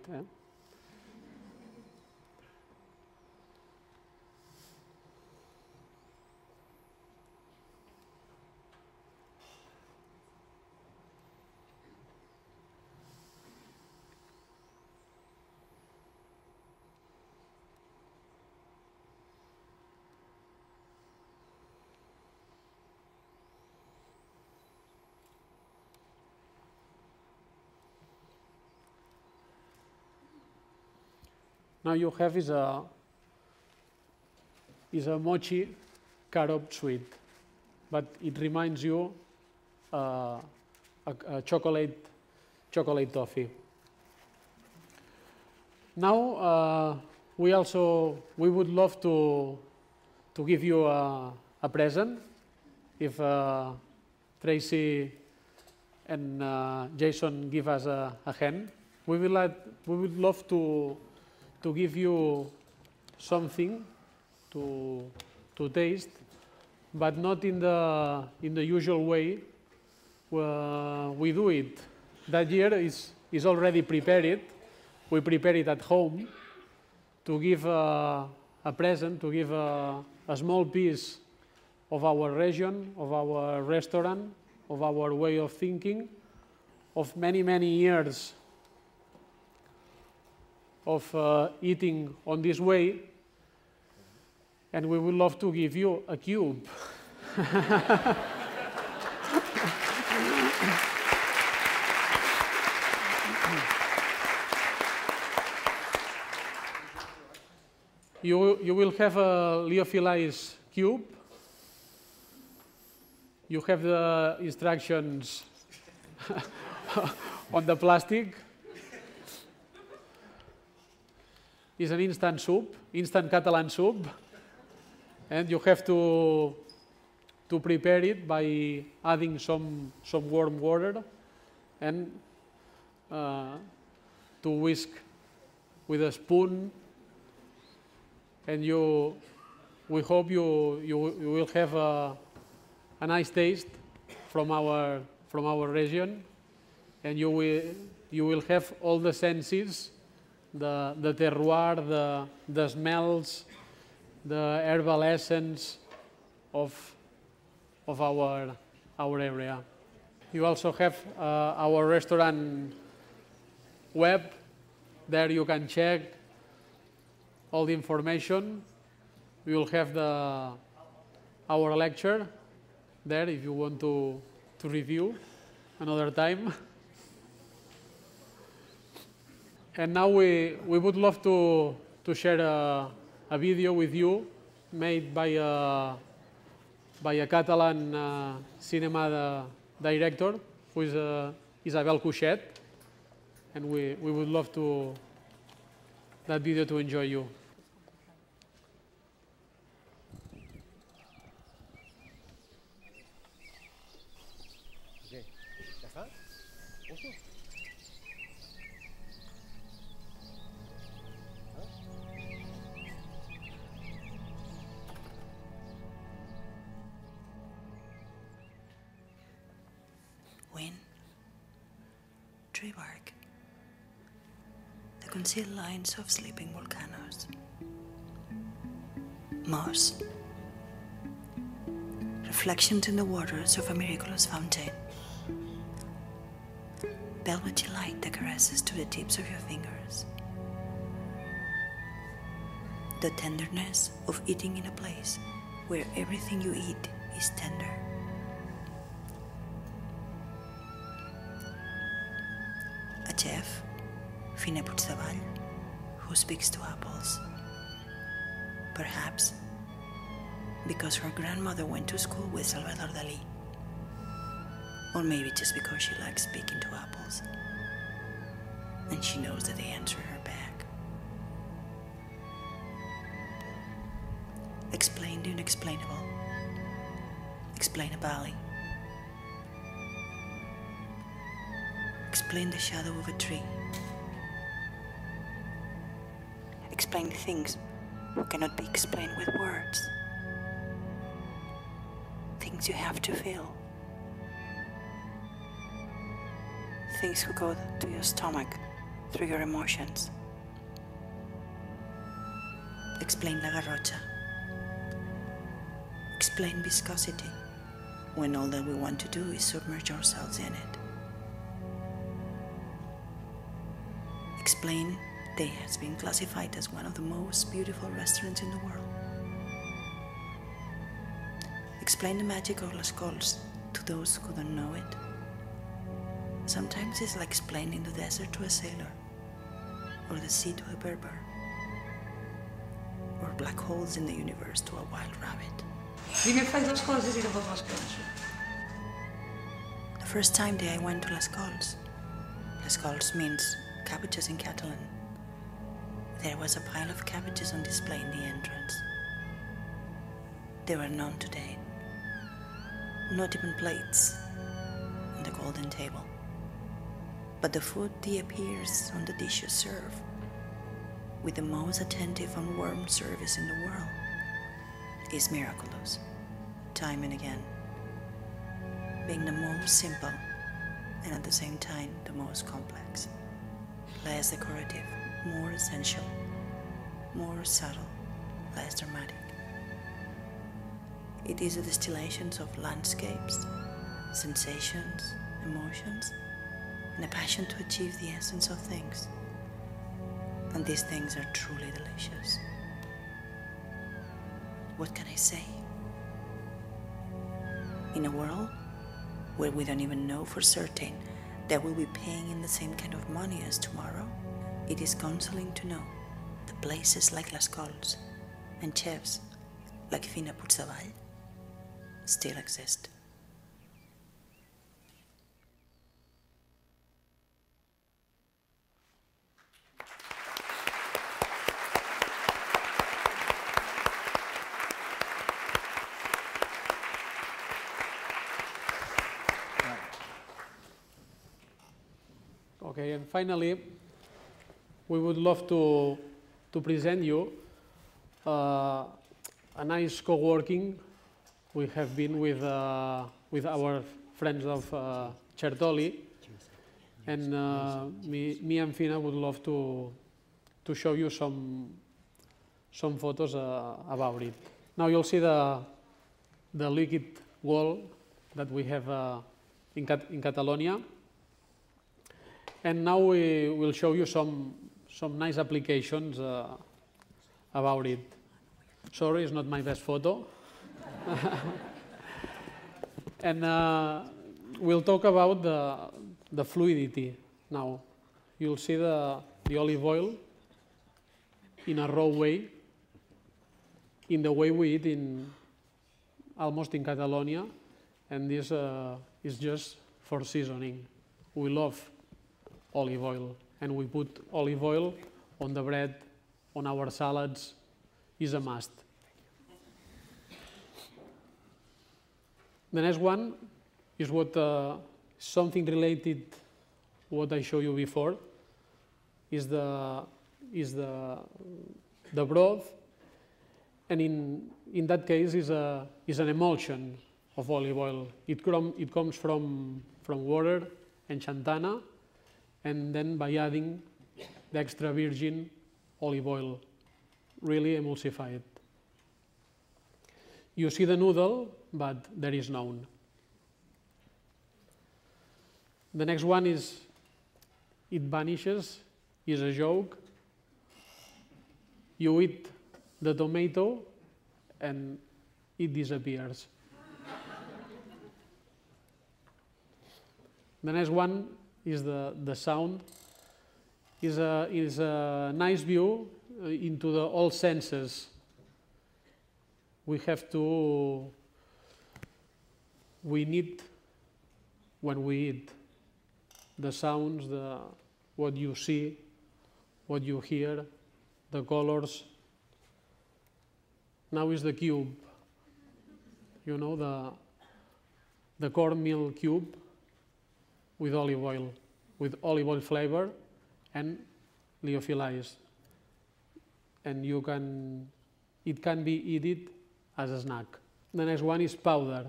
Speaker 4: now you have is a mochi carob sweet, but it reminds you a chocolate toffee. Now we would love to give you a present. If Tracy and Jason give us a hand, we would love to give you something to taste, but not in the usual way we do it. That year is already prepared. We prepare it at home to give a present, to give a small piece of our region, of our restaurant, of our way of thinking, of many, many years of eating on this way, and we would love to give you a cube. You will have a lyophilized cube. You have the instructions on the plastic. It's an instant soup, instant Catalan soup, and you have to prepare it by adding some warm water and to whisk with a spoon. And we hope you will have a nice taste from our region, and you will have all the senses, the terroir, the smells, the herbal essence of our area. You also have our restaurant web. There you can check all the information. We will have our lecture there if you want to review another time. And now we would love to share a video with you made by a Catalan cinema director, who is Isabel Cuixet, and we would love that video to enjoy you.
Speaker 5: Wind, tree bark, the concealed lines of sleeping volcanoes, moss, reflections in the waters of a miraculous fountain, velvety light that caresses to the tips of your fingers, the tenderness of eating in a place where everything you eat is tender. A chef, Fina Puigdevall, who speaks to apples. Perhaps because her grandmother went to school with Salvador Dalí. Or maybe just because she likes speaking to apples. And she knows that they answer her back. Explain the unexplainable. Explain a valley. Explain the shadow of a tree. Explain things that cannot be explained with words. Things you have to feel. Things that go to your stomach through your emotions. Explain la garrocha. Explain viscosity, when all that we want to do is submerge ourselves in it. Explain that it has been classified as one of the most beautiful restaurants in the world. Explain the magic of Las Cols to those who don't know it. Sometimes it's like explaining the desert to a sailor or the sea to a Berber. black holes in the universe to a wild rabbit.
Speaker 6: Primer faig les coses i llavors les penso.
Speaker 5: The first time that I went to Les Cols means cabbages in Catalan. There was a pile of cabbages on display in the entrance. There were none today, not even plates on the golden table. But the food that appears on the dishes served with the most attentive and warm service in the world is miraculous, time and again, being the most simple and at the same time the most complex, less decorative, more essential, more subtle, less dramatic. It is a distillation of landscapes, sensations, emotions, and a passion to achieve the essence of things. And these things are truly delicious. What can I say? In a world where we don't even know for certain that we'll be paying in the same kind of money as tomorrow, it is consoling to know that places like Les Cols and chefs like Fina Puigdevall still exist.
Speaker 4: Okay, and finally, we would love to present you a nice co-working we have been with our friends of Certoli, and me and Fina would love to show you some photos about it. Now you'll see the liquid wall that we have in Catalonia. And now we will show you some nice applications about it. Sorry, it's not my best photo. And we'll talk about the fluidity now. You'll see the olive oil in a raw way, in the way we eat almost in Catalonia, and this is just for seasoning. We love olive oil, and we put olive oil on the bread, on our salads, is a must. The next one is something related what I showed you before, is the broth, and in that case is an emulsion of olive oil. It comes from water and xantana, and then by adding the extra virgin olive oil, really emulsify it. You see the noodle, but there is none. The next one is, it vanishes, is a joke. You eat the tomato and it disappears. The next one is the sound. Is a nice view into all senses. We need when we eat the sounds, what you see, what you hear, the colors. Now is the cube. You know, the cornmeal cube with olive oil flavor and lyophilized. And it can be eaten as a snack. The next one is powder.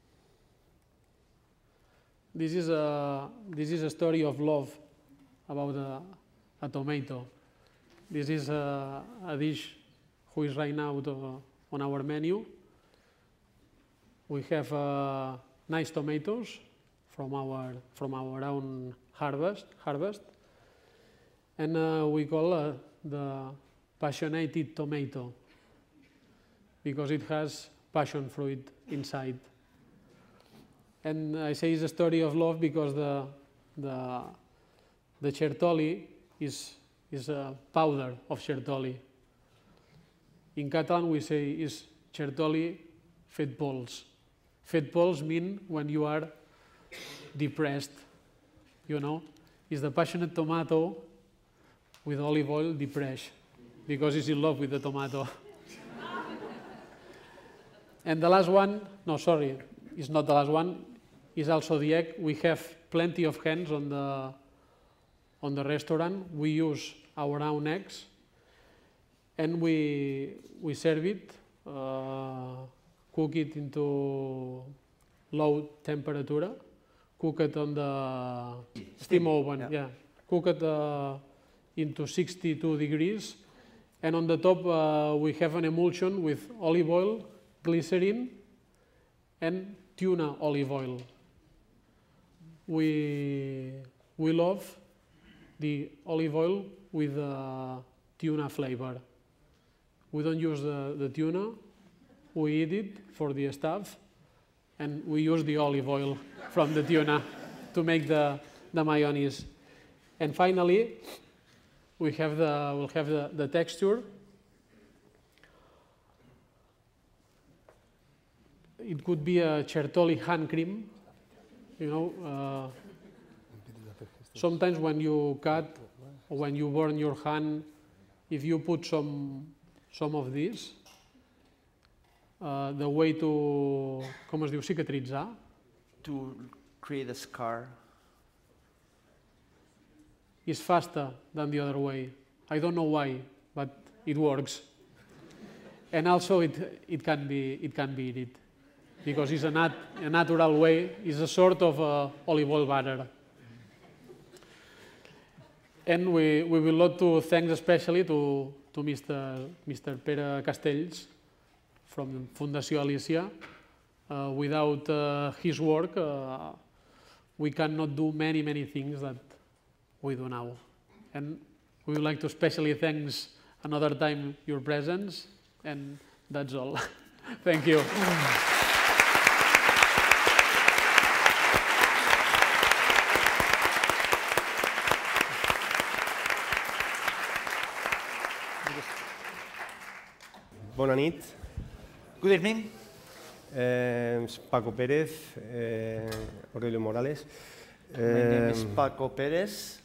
Speaker 4: This is a story of love about a tomato. This is a dish who is right now on our menu. We have nice tomatoes from our own harvest, and we call the passionated tomato because it has passion fruit inside. And I say it's a story of love because the Certoli is a powder of Certoli. In Catalan we say is chertoli fet pols. Fet pols mean when you are depressed, you know. It's the passionate tomato with olive oil depressed because he's in love with the tomato. And the last one, no, sorry, it's not the last one, is also the egg. We have plenty of hens on the restaurant. We use our own eggs and we serve it, cook it into low temperature, cook it on the steam oven, yeah. Cook it into 62 degrees, and on the top we have an emulsion with olive oil, glycerin, and tuna olive oil. We love the olive oil with tuna flavor. We don't use the tuna, we eat it for the staff, and we use the olive oil from the tuna to make the mayonnaise. And finally, we'll have the texture. It could be a chertoli hand cream, you know. Sometimes when you cut or when you burn your hand, if you put some of these, the way to, com es diu, cicatritzar?
Speaker 3: To create a scar.
Speaker 4: Is faster than the other way. I don't know why, but it works. And also it can be eaten because it's a natural way. It's a sort of olive oil butter. And we would like to thank especially to Mr. Pere Castells from Fundació Alicia. Without his work, we cannot do many things that we do now. And we would like to especially thank another time your presence, and that's all. Thank you.
Speaker 7: Bona nit.
Speaker 3: Good evening.
Speaker 7: Paco Pérez, Aurelio Morales.
Speaker 3: My name is Paco Pérez.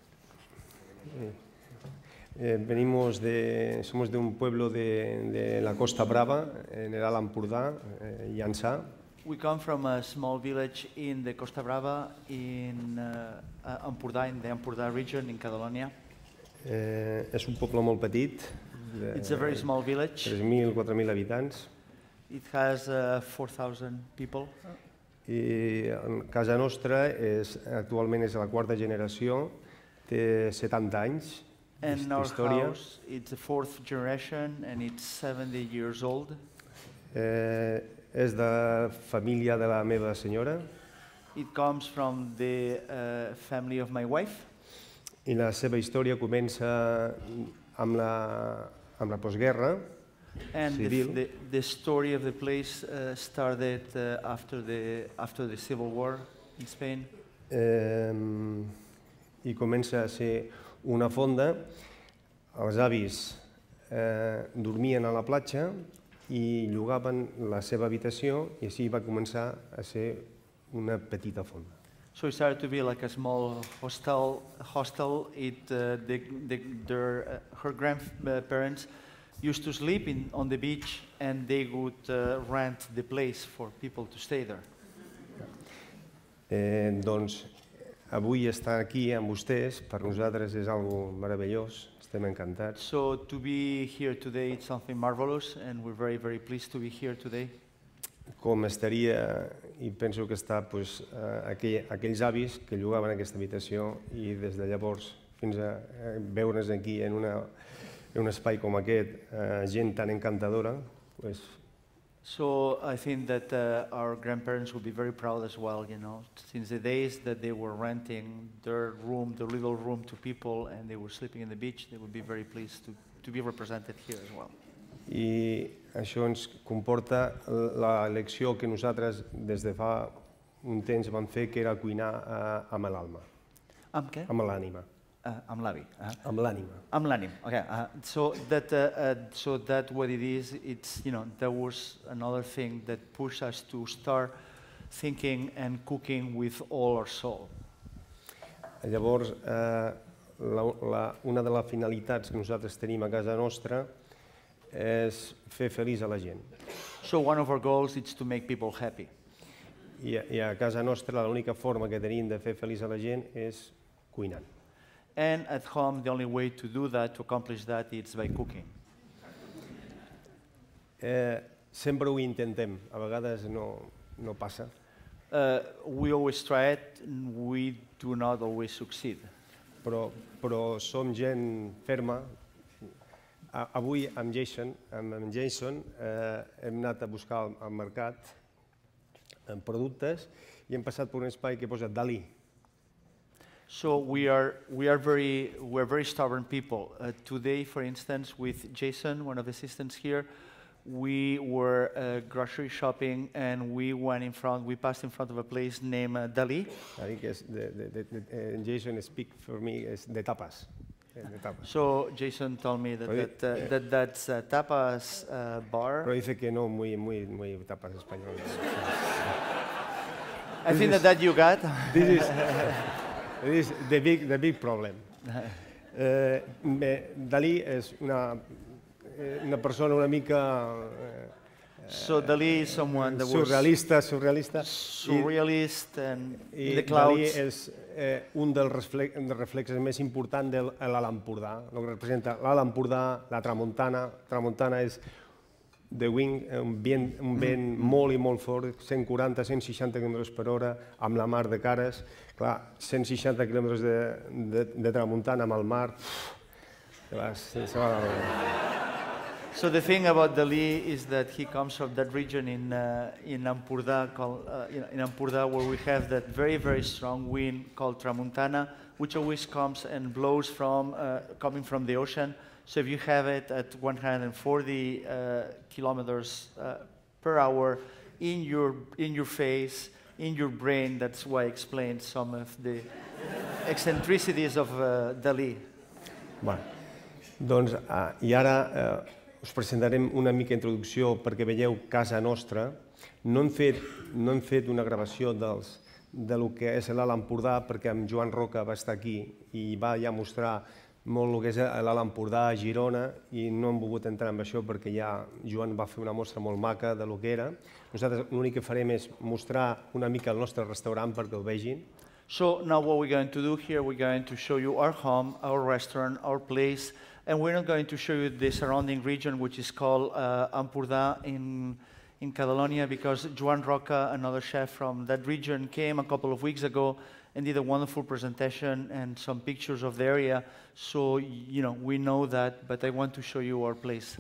Speaker 7: Somos de un pueblo de la Costa Brava, en el Alt Empordà, Llançà.
Speaker 3: We come from a small village in the Costa Brava in Empordà, in the Empordà region in Catalonia.
Speaker 7: És un poble molt petit.
Speaker 3: It's a very small village.
Speaker 7: 3.000, 4.000 habitants.
Speaker 3: It has 4,000 people.
Speaker 7: I casa nostra actualment és la quarta generació, té 70 anys
Speaker 3: And our
Speaker 7: d'història.
Speaker 3: house, it's the fourth generation and it's 70 years old.
Speaker 7: És de família de la meva senyora.
Speaker 3: It comes from the family of my wife.
Speaker 7: I la seva història comença amb la postguerra civil.
Speaker 3: The story of the place started after the Civil War in Spain.
Speaker 7: I comença a ser una fonda. Els avis dormien a la platja i llogaven la seva habitació i així va començar a ser una petita fonda.
Speaker 3: So it started to be like a small hostel. Her grandparents used to sleep on the beach, and they would rent the place for people to stay there.
Speaker 7: Doncs avui estar aquí amb vostès per nosaltres és algo meravellós, estem encantats.
Speaker 3: So to be here today, it's something marvelous, and we're very, very pleased to be here today.
Speaker 7: Com estaria, i penso que està, aquells avis que llogaven aquesta habitació i des de llavors fins a veure's aquí en un espai com aquest, gent tan encantadora.
Speaker 3: So I think that our grandparents would be very proud as well, you know, since the days that they were renting their room, their little room to people, and they were sleeping in the beach, they would be very pleased to be represented here as well.
Speaker 7: I això ens comporta l'elecció que nosaltres des de fa un temps vam fer, que era cuinar amb l'alma.
Speaker 3: Amb què?
Speaker 7: Amb l'ànima.
Speaker 3: Amb l'avi.
Speaker 7: amb l'ànima.
Speaker 3: Amb l'ànim, okay. So that what it is, it's, there was another thing that pushed us to start thinking and cooking with all our soul.
Speaker 7: Llavors, una de les finalitats que nosaltres tenim a casa nostra és fer feliç a la gent.
Speaker 3: So one of our goals is to make people happy.
Speaker 7: I a casa nostra l'única forma que tenim de fer feliç a la gent és cuinant.
Speaker 3: And at home, the only way to do that, to accomplish that, is by cooking.
Speaker 7: Sempre ho intentem, a vegades no passa.
Speaker 3: We always try it, and we do not always succeed.
Speaker 7: Però som gent ferma. Avui amb Jason hem anat a buscar al mercat productes i hem passat per un espai que posa Dalí.
Speaker 3: So we're very stubborn people. Today, for instance, with Jason, one of the assistants here, we were grocery shopping and we passed in front of a place named Dalí.
Speaker 7: Dalí, que és Jason speak for me is de tapas.
Speaker 3: So Jason told me that's a tapas bar.
Speaker 7: Pero dice que no muy tapas español.
Speaker 3: I think that you got.
Speaker 7: This is the big problem. Dalí és una persona una mica
Speaker 3: so Dalí is someone that
Speaker 7: was
Speaker 3: surrealist and in the clouds.
Speaker 7: Dalí és un dels reflexes més importants de l'Alt Empordà, el que representa l'Alt Empordà, la Tramuntana. Tramuntana és the wind, un vent molt i molt fort, 140-160 km per hora, amb la mar de cares. Clar, 160 km de tramuntana amb el mar,
Speaker 3: So the thing about Dalí is that he comes from that region in Empordà, in Empordà, where we have that very, very strong wind called Tramuntana, which always comes and blows coming from the ocean. So if you have it at 140 kilometers per hour in your face, in your brain, that's why I explained some of the eccentricities of Dalí.
Speaker 7: Doncs, i ara us presentarem una mica introducció perquè veieu casa nostra. No hem fet una gravació del que és l'Alt Empordà perquè amb Joan Roca va estar aquí i va ja mostrar molt el que és l'Alt Empordà a Girona i no hem volgut entrar en això perquè ja Joan va fer una mostra molt maca de lo que era. Nosaltres l'únic que farem és mostrar una mica el nostre restaurant perquè el vegin.
Speaker 3: So now what we're going to do here, we're going to show you our home, our restaurant, our place, and we're not going to show you the surrounding region, which is called Empordà in Catalonia, because Joan Roca, another chef from that region, came a couple of weeks ago and did a wonderful presentation and some pictures of the area. So, we know that, but I want to show you our place.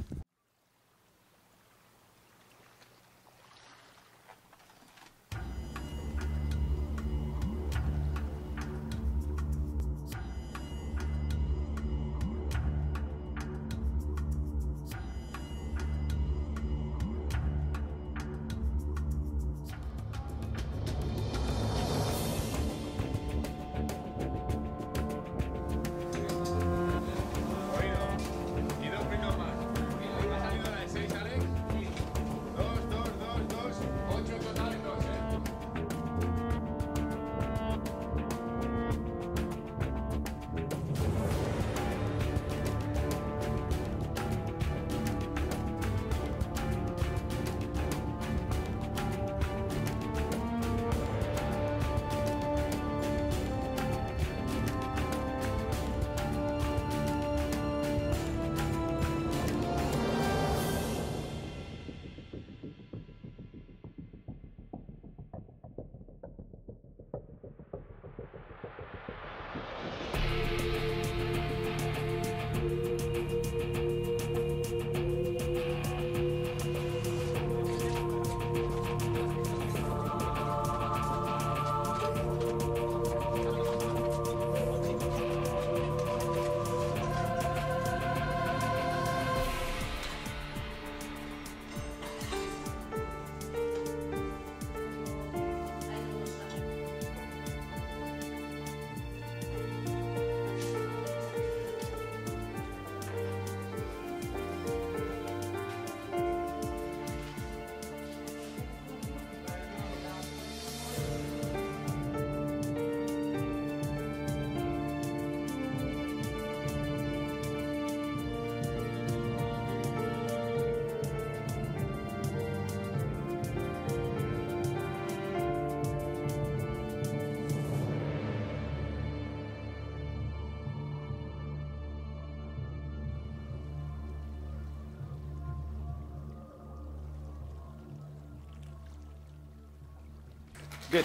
Speaker 3: Good.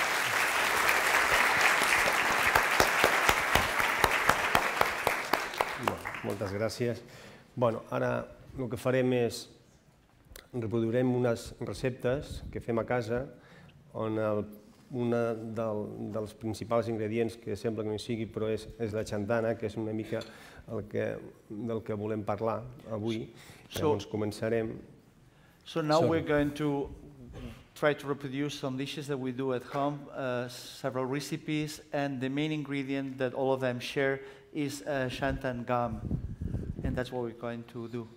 Speaker 7: Moltes gràcies. Bueno, ara el que farem és reproduirem unes receptes que fem a casa on un dels principals ingredients, que sembla que no hi sigui, però és la xantana, que és una mica del que volem parlar avui. Llavors començarem.
Speaker 3: So now we're going to try to reproduce some dishes that we do at home, several recipes, and the main ingredient that all of them share is xantan gum, and that's what we're going to do.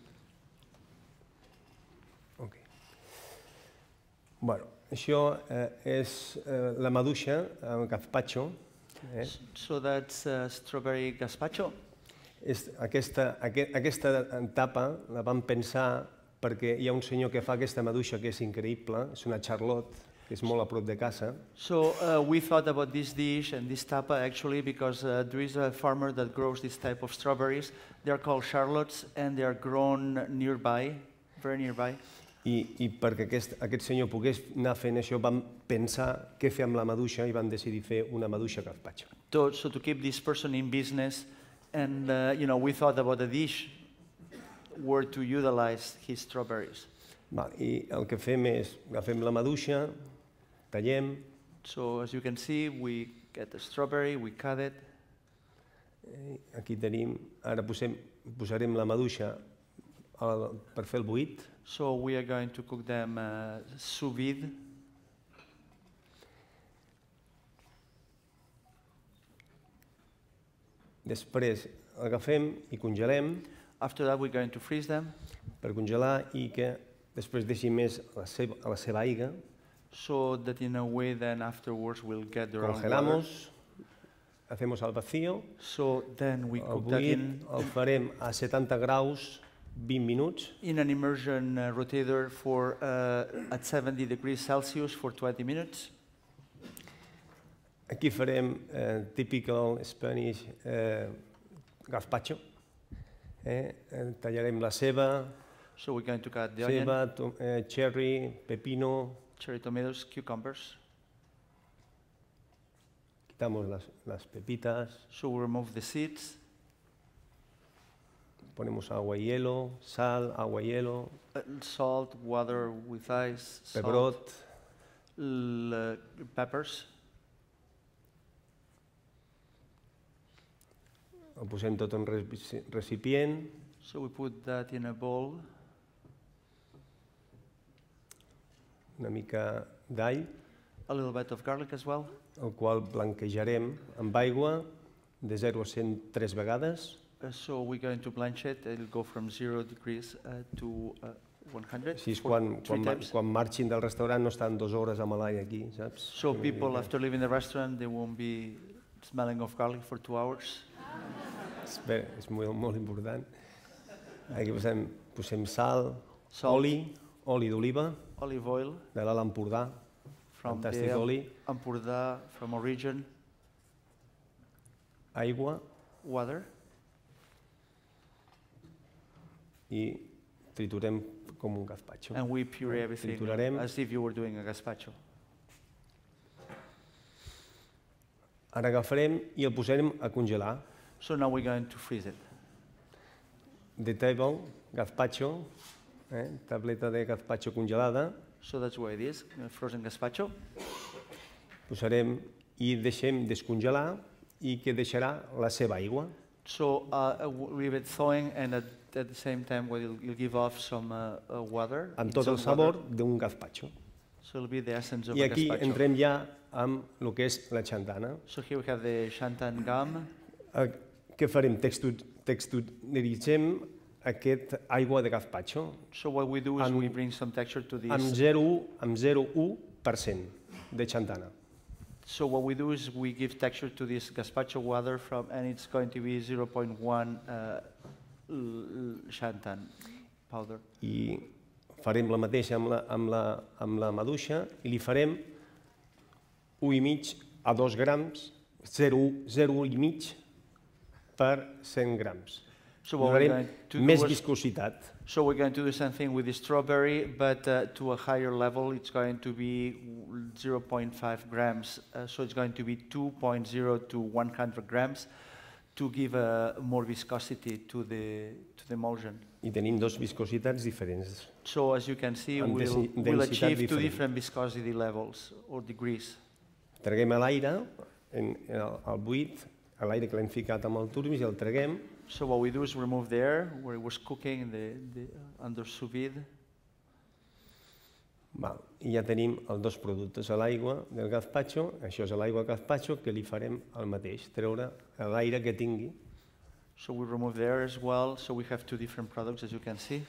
Speaker 7: Okay. Bueno, això és la maduixa, el gazpacho.
Speaker 3: So that's strawberry gazpacho.
Speaker 7: Aquesta etapa la vam pensar perquè hi ha un senyor que fa aquesta maduixa que és increïble, és una Charlotte, que és molt a prop de casa.
Speaker 3: So we thought about this dish and this tapa actually because there is a farmer that grows this type of strawberries. They are called Charlottes and they are grown nearby, very nearby.
Speaker 7: I perquè aquest senyor pogués anar fent això, vam pensar què fer amb la maduixa i vam decidir fer una maduixa gazpacho.
Speaker 3: So to keep this person in business, and we thought about a dish where to utilize his strawberries.
Speaker 7: I el que fem és agafem la maduixa, tallem.
Speaker 3: So as you can see, we get the strawberry, we cut it.
Speaker 7: Aquí tenim, ara posarem la maduixa per fer el buit.
Speaker 3: So we are going to cook them sous vide.
Speaker 7: Després agafem i congelem.
Speaker 3: After that, we're going to freeze them.
Speaker 7: Per congelar i que després deixi més a la seva aigua.
Speaker 3: So that in a way then afterwards we'll get their own water.
Speaker 7: Congelamos, hacemos al vacío.
Speaker 3: So then we cook that in.
Speaker 7: El farem a 70 graus 20 minuts.
Speaker 3: In an immersion rotator at 70 degrees Celsius for 20 minutes.
Speaker 7: Aquí farem typical Spanish gazpacho. Tallarem la ceba,
Speaker 3: so we're going to cut the onion,
Speaker 7: cherry, pepino,
Speaker 3: cherry tomatoes, cucumbers.
Speaker 7: Quitamos las pepitas.
Speaker 3: So we remove the seeds.
Speaker 7: Ponemos agua y hielo, sal, agua y hielo.
Speaker 3: Salt, water with ice,
Speaker 7: pebrot,
Speaker 3: peppers.
Speaker 7: Ho posem tot en recipient.
Speaker 3: So we put that in a bowl.
Speaker 7: Una mica d'all.
Speaker 3: A little bit of garlic as well.
Speaker 7: El qual blanquejarem amb aigua de 0 a 100 3 vegades.
Speaker 3: So we're going to blanch it. It'll go from 0 degrees to 100.
Speaker 7: Així és quan marxin del restaurant no estan 2 hores amb l'all aquí, saps?
Speaker 3: So people after leaving the restaurant, they won't be smelling of garlic for 2 hours.
Speaker 7: És molt important. Aquí posem sal, oli d'oliva,
Speaker 3: olive oil,
Speaker 7: de l'Alt Empordà, fantàstic oli.
Speaker 3: Empordà, from origin.
Speaker 7: Aigua.
Speaker 3: Water.
Speaker 7: I triturem com un gazpacho.
Speaker 3: And we puree everything as if you were doing a gazpacho.
Speaker 7: Ara agafarem i el posarem a congelar.
Speaker 3: So now we're going to freeze it.
Speaker 7: The table, gazpacho, tableta de gazpacho congelada.
Speaker 3: So that's what it is, frozen gazpacho.
Speaker 7: Posarem i deixem descongelar i que deixarà la seva aigua.
Speaker 3: So leave it thawing and at the same time you'll give off some water.
Speaker 7: Amb tot el sabor d'un gazpacho.
Speaker 3: So it'll be the essence of
Speaker 7: I
Speaker 3: a gazpacho.
Speaker 7: aquí entrem ja amb el que és la xantana.
Speaker 3: So here we have the xantan gum.
Speaker 7: Què farem? Texturitzem aquest aigua de gazpacho.
Speaker 3: So what we do is we bring some texture to this.
Speaker 7: Amb 0,1% de xantana.
Speaker 3: So what we do is we give texture to this gazpacho water and it's going to be 0.1 xantan powder.
Speaker 7: I farem la mateixa amb la maduixa i li farem 1,5 a 2 grams, 0,5 per 100 grams.
Speaker 3: So what we're
Speaker 7: Donarem
Speaker 3: going to do
Speaker 7: més
Speaker 3: is-
Speaker 7: viscositat.
Speaker 3: So we're going to do the same thing with the strawberry, but to a higher level. It's going to be 0.5 grams. So it's going to be 2.0 to 100 grams to give more viscosity to the emulsion.
Speaker 7: I tenim dos viscositats diferents.
Speaker 3: So as you can see,
Speaker 7: Amb
Speaker 3: we'll
Speaker 7: densitat
Speaker 3: achieve two
Speaker 7: diferent.
Speaker 3: different viscosity levels or degrees.
Speaker 7: Traguem l'aire al buit, l'aire que l'hem ficat amb el turbis i el traguem.
Speaker 3: So what we do is remove the air where it was cooking under sous vide.
Speaker 7: I ja tenim els dos productes, l'aigua del gazpacho, això és l'aigua del gazpacho, que li farem el mateix, treure l'aire que tingui.
Speaker 3: So we remove the air as well. So we have two different products, as you can see.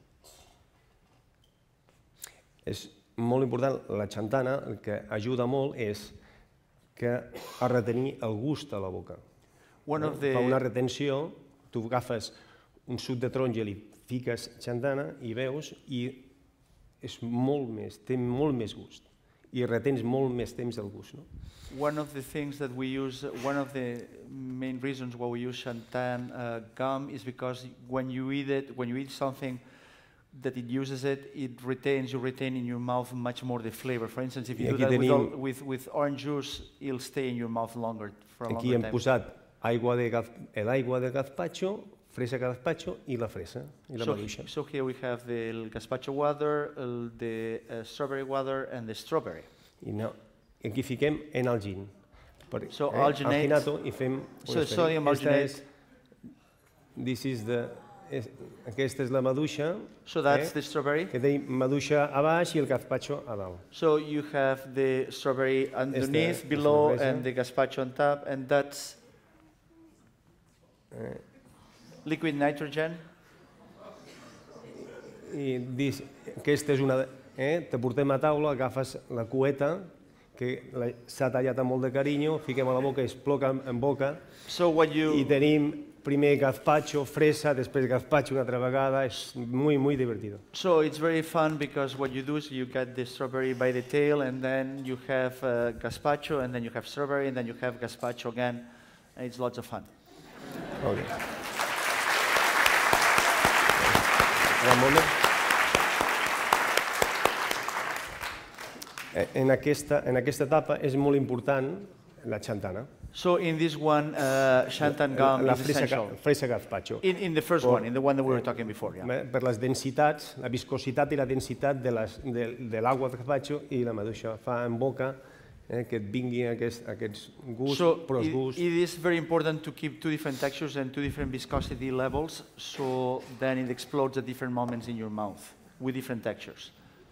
Speaker 7: És molt important, la xantana, el que ajuda molt és a retenir el gust a la boca. Fa una retenció, tu agafes un suc de taronja i li fiques xantana i veus i és molt més, té molt més gust i retens molt més temps el gust.
Speaker 3: One of the things that we use, one of the main reasons why we use xantan gum is because when you eat something that it uses it, you retain in your mouth much more the flavor. For instance, if you do that with orange juice, it'll stay in your mouth longer for a longer time.
Speaker 7: Aquí hem posat l'aigua de gazpacho, fresa gazpacho i la fresa, i la maduixa.
Speaker 3: So here we have the gazpacho water, the strawberry water, and the strawberry.
Speaker 7: I aquí fiquem en algin.
Speaker 3: So alginate.
Speaker 7: I fem...
Speaker 3: So sodium alginate.
Speaker 7: Aquesta és la maduixa.
Speaker 3: So that's the strawberry.
Speaker 7: Que tenim maduixa a baix i el gazpacho a dalt.
Speaker 3: So you have the strawberry underneath, below, and the gazpacho on top, and that's liquid nitrogen.
Speaker 7: I aquesta és una... Te portem a taula, agafes la cueta, que s'ha tallat amb molt de carinyo, fiquem a la boca, es ploca en boca, i tenim primer gazpacho, fresa, després gazpacho una altra vegada, és muy divertido.
Speaker 3: So it's very fun because what you do is you get the strawberry by the tail, and then you have gazpacho, and then you have strawberry, and then you have gazpacho again, and it's lots of fun.
Speaker 7: Okay. One moment. En aquesta etapa és molt important la xantana.
Speaker 3: So in this one, xantan gum is essential.
Speaker 7: La fresa gazpacho.
Speaker 3: In the first one, in the one that we were talking before, yeah.
Speaker 7: Per les densitats, la viscositat i la densitat de l'aigua de gazpacho i la maduixa fa en boca que et vinguin aquests gusts, prosgusts.
Speaker 3: It is very important to keep two different textures and two different viscosity levels, so then it explodes at different moments in your mouth with different textures.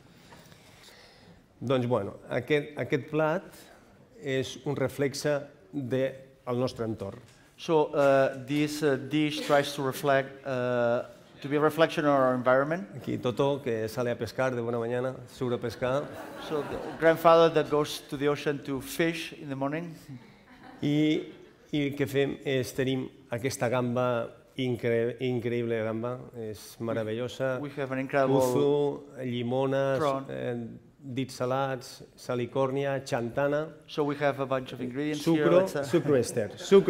Speaker 7: Doncs, bueno, aquest plat és un reflexe del nostre entorn.
Speaker 3: So this dish tries to reflect, to be a reflection of our environment.
Speaker 7: Aquí Toto, que sale a pescar de buena mañana, sube a pescar.
Speaker 3: So the grandfather that goes to the ocean to fish in the morning.
Speaker 7: I què fem és tenim aquesta gamba increïble gamba, és meravellosa.
Speaker 3: We have an incredible
Speaker 7: Uzu, llimones, dits salats, salicòrnia, xantana.
Speaker 3: So we have a bunch of ingredients here.
Speaker 7: Sucro ester.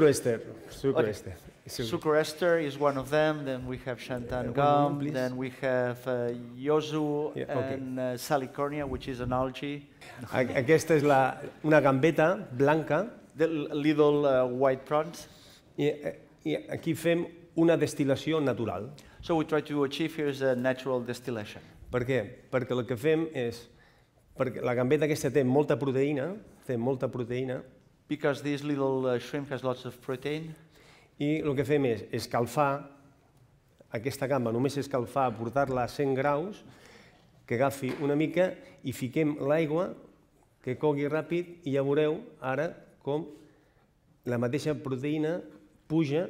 Speaker 3: Sucro ester is one of them. Then we have xantan gum. Then we have yuzu and salicòrnia, which is an algae.
Speaker 7: Aquesta és una gambeta blanca.
Speaker 3: The little white prawns.
Speaker 7: I aquí fem una destil·lació natural.
Speaker 3: So we try to achieve here is a natural distillation.
Speaker 7: Per què? Perquè el que fem és... Perquè la gambeta aquesta té molta proteïna,
Speaker 3: Because this little shrimp has lots of protein.
Speaker 7: I el que fem és escalfar aquesta gamba, només escalfar, portar-la a 100 graus, que agafi una mica i fiquem l'aigua, que cogui ràpid, i ja veureu ara com la mateixa proteïna puja,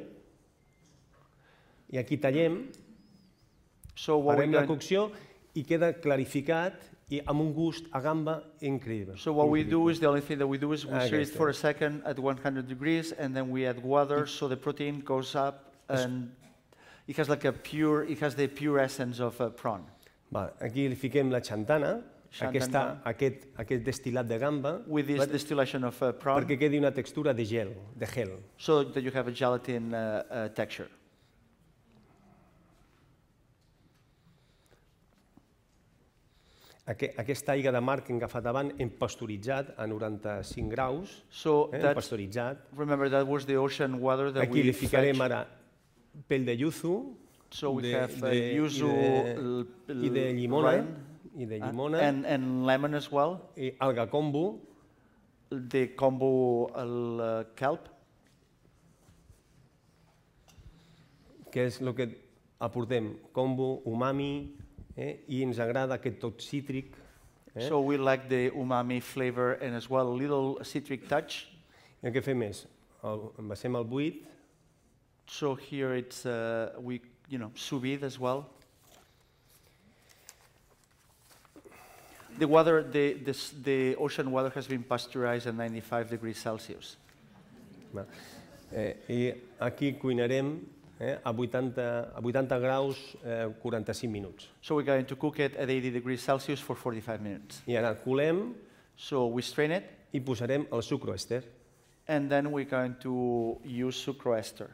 Speaker 7: i aquí tallem, parem la cocció i queda clarificat i amb un gust a gamba increïble.
Speaker 3: So what we do is, the only thing that we do is we sear it for a second at 100 degrees and then we add water so the protein goes up and it has like the pure essence of a prawn.
Speaker 7: Aquí li fiquem la xantana, aquest destil·lat de gamba,
Speaker 3: with this distillation of prawn,
Speaker 7: perquè quedi una textura de gel,
Speaker 3: so that you have a gelatin texture.
Speaker 7: Aquesta aigua de mar que hem agafat abans hem pasteuritzat a 95 graus.
Speaker 3: So
Speaker 7: Pasteuritzat.
Speaker 3: remember, that was the ocean water that
Speaker 7: Aquí
Speaker 3: we
Speaker 7: li ficarem
Speaker 3: fetched.
Speaker 7: ara pell de yuzu.
Speaker 3: So we have yuzu,
Speaker 7: I de llimona. I de llimona.
Speaker 3: And lemon as well.
Speaker 7: I alga kombu.
Speaker 3: The kombu kelp.
Speaker 7: Que és el que aportem, kombu, umami, i ens agrada aquest toc cítric.
Speaker 3: So we like the umami flavor and as well a little citric touch.
Speaker 7: I el que fem és, envasem el buit.
Speaker 3: So here it's sous vide as well. The water, the ocean water has been pasteurized at 95 degrees Celsius.
Speaker 7: I aquí cuinarem a 80 graus 45 minuts.
Speaker 3: So we're going to cook it at 80 degrees Celsius for 45 minutes.
Speaker 7: I ara colem.
Speaker 3: So we strain it.
Speaker 7: I posarem el sucre èster.
Speaker 3: And then we're going to use sucroester.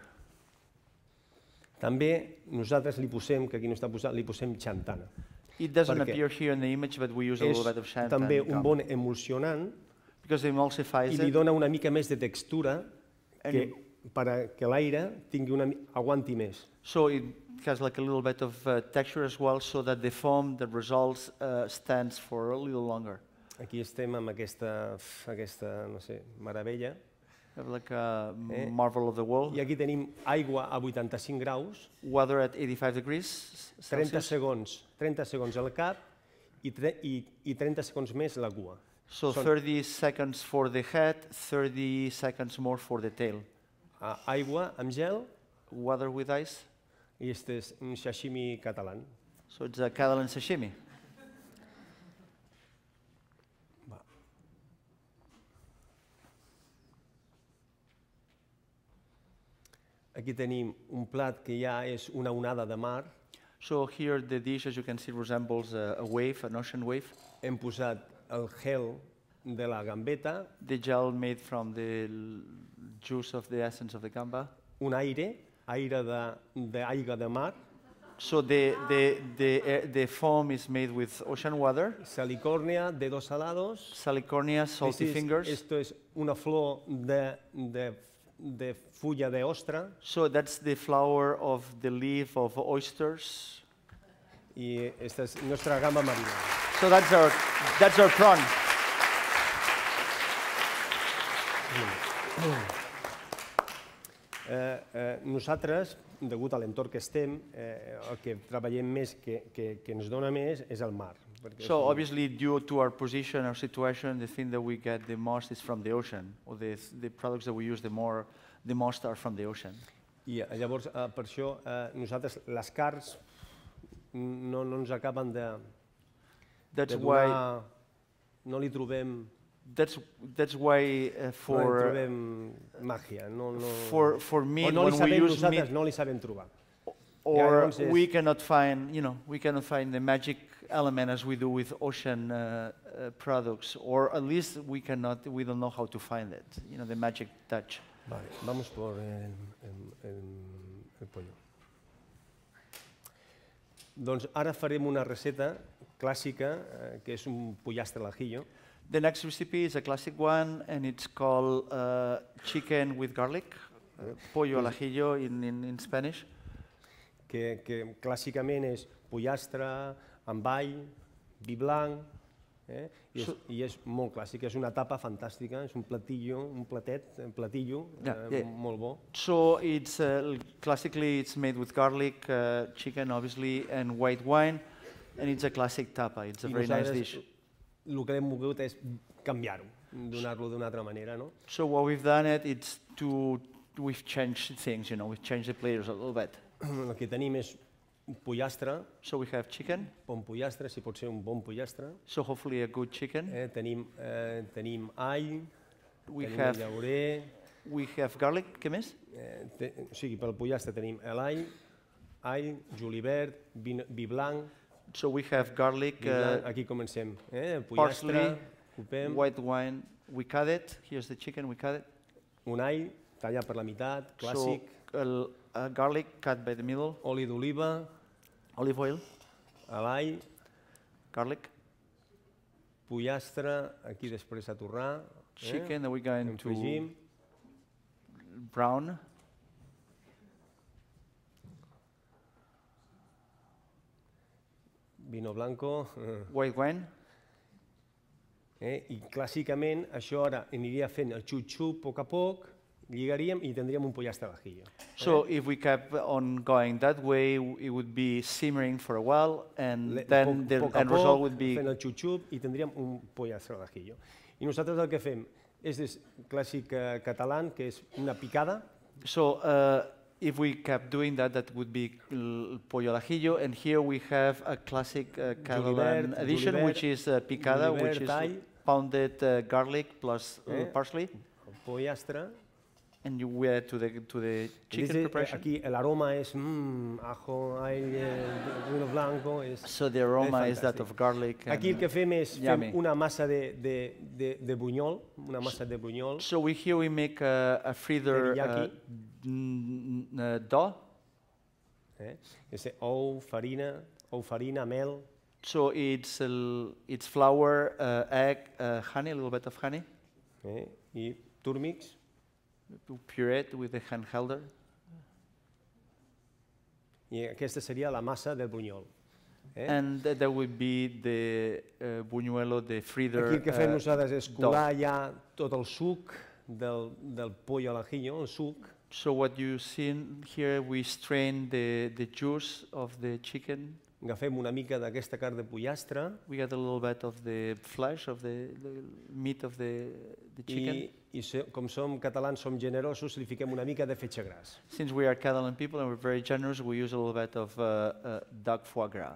Speaker 7: També nosaltres li posem, que aquí no està posat, li posem xantana.
Speaker 3: It doesn't appear here in the image, but we use a little bit of xanthan.
Speaker 7: És també un bon emulsionant.
Speaker 3: Because it emulsifies it.
Speaker 7: I li dona una mica més de textura perquè l'aire aguanti més.
Speaker 3: So it has like a little bit of texture as well, so that the foam that results stands for a little longer.
Speaker 7: Aquí estem amb aquesta no sé, meravella.
Speaker 3: Like a marvel of the world.
Speaker 7: I aquí tenim aigua a 85 graus.
Speaker 3: Water at 85 degrees Celsius. 30 segons al cap i 30 segons més la cua. So 30 seconds for the head, 30 seconds more for the tail.
Speaker 7: Aigua amb gel.
Speaker 3: Water with ice.
Speaker 7: I este és un sashimi català.
Speaker 3: So it's a Catalan sashimi.
Speaker 7: Aquí tenim un plat que ja és una onada de mar.
Speaker 3: So here the dish, as you can see, resembles a wave, an ocean wave.
Speaker 7: Hem posat el gel de la gambeta.
Speaker 3: The gel made from the juice of the essence of the gamba.
Speaker 7: Un aire d'aigua de mar.
Speaker 3: So the foam is made with ocean water.
Speaker 7: Salicornia, dedos salados.
Speaker 3: Salicornia, salty fingers.
Speaker 7: Esto es una flor de fulla de ostra.
Speaker 3: So that's the flower of the leaf of oysters.
Speaker 7: Y esta es nuestra gamba marina.
Speaker 3: So that's our prawn.
Speaker 7: Nosaltres, degut a l'entorn que estem, el que treballem més, que ens dona més, és el mar.
Speaker 3: So obviously, due to our position, our situation, the thing that we get the most is from the ocean, or the products that we use the most are from the ocean.
Speaker 7: I llavors, per això, nosaltres, les carns no ens acaben de donar, no li trobem...
Speaker 3: That's why for meat, when we use meat,
Speaker 7: no li sabem trobar.
Speaker 3: Or we cannot find the magic element as we do with ocean products, or at least we don't know how to find it. The magic touch.
Speaker 7: Vale, vamos por el pollo. Doncs ara farem una receta clàssica que és un pollastre al ajillo.
Speaker 3: The next recipe is a classic one, and it's called chicken with garlic, pollo al ajillo in Spanish.
Speaker 7: Que clàssicament és pollastre amb all, vi blanc, i és molt clàssic, és una tapa fantàstica, és un platillo molt bo.
Speaker 3: So it's classically it's made with garlic, chicken obviously, and white wine, and it's a classic tapa. It's a very nice dish.
Speaker 7: El que hem volgut és canviar-ho, donar-lo d'una altra manera, no?
Speaker 3: So what we've done we've changed things, we've changed the players a little bit.
Speaker 7: El que tenim és un pollastre.
Speaker 3: So we have chicken.
Speaker 7: Bon pollastre, si pot ser un bon pollastre.
Speaker 3: So hopefully a good chicken.
Speaker 7: Tenim all,
Speaker 3: tenim
Speaker 7: llaurer.
Speaker 3: We have garlic, què més?
Speaker 7: O sigui, pel pollastre tenim all, julivert, vi blanc.
Speaker 3: So we have garlic,
Speaker 7: aquí comencem.
Speaker 3: Parsley, white wine, we cut it. Here's the chicken, we cut it.
Speaker 7: Un all, tallat per la meitat, clàssic.
Speaker 3: So garlic cut by the middle.
Speaker 7: Oli d'oliva.
Speaker 3: Olive oil.
Speaker 7: All,
Speaker 3: garlic.
Speaker 7: pollastre, aquí després a torrar.
Speaker 3: Chicken that we're going to
Speaker 7: Fregim.
Speaker 3: brown.
Speaker 7: Vino blanco.
Speaker 3: White wine.
Speaker 7: I clàssicament això ara aniria fent el xup-xup a poc a poc, lligaríem i tindríem un pollastre al ajillo.
Speaker 3: So if we kept on going that way, it would be simmering for a while, and then the
Speaker 7: Poc a
Speaker 3: end result
Speaker 7: poc,
Speaker 3: would be...
Speaker 7: fent el xup-xup i tindríem un pollastre al ajillo. I nosaltres el que fem és clàssic català, que és una picada.
Speaker 3: So if we kept doing that, that would be pollo al ajillo, and here we have a classic Catalan edition, which is picada, which is pounded garlic plus parsley.
Speaker 7: El pollastre.
Speaker 3: And you wear to the chicken preparation.
Speaker 7: Aquí l'aroma és ajo, vino blanco.
Speaker 3: So the aroma is that of garlic.
Speaker 7: Aquí el que fem és una massa de bunyol, una massa de bunyol.
Speaker 3: So here we make a fritter dough.
Speaker 7: És ou, farina, mel.
Speaker 3: So it's flour, egg, honey, a little bit of honey.
Speaker 7: I túrmics.
Speaker 3: Puree it with the hand helder.
Speaker 7: I aquesta seria la massa del bunyol.
Speaker 3: And that would be the buñuelo, the fritter.
Speaker 7: Aquí el que fem nosaltres és colar ja tot el suc del pollo al ajillo, el suc.
Speaker 3: So what you see here, we strain the juice of the chicken.
Speaker 7: Agafem una mica d'aquesta carn de pollastre.
Speaker 3: We get a little bit of the flesh, of the meat of the chicken.
Speaker 7: I com som catalans, som generosos, li fiquem una mica de fetge gras.
Speaker 3: Since we are Catalan people and we're very generous, we use a little bit of duck foie gras.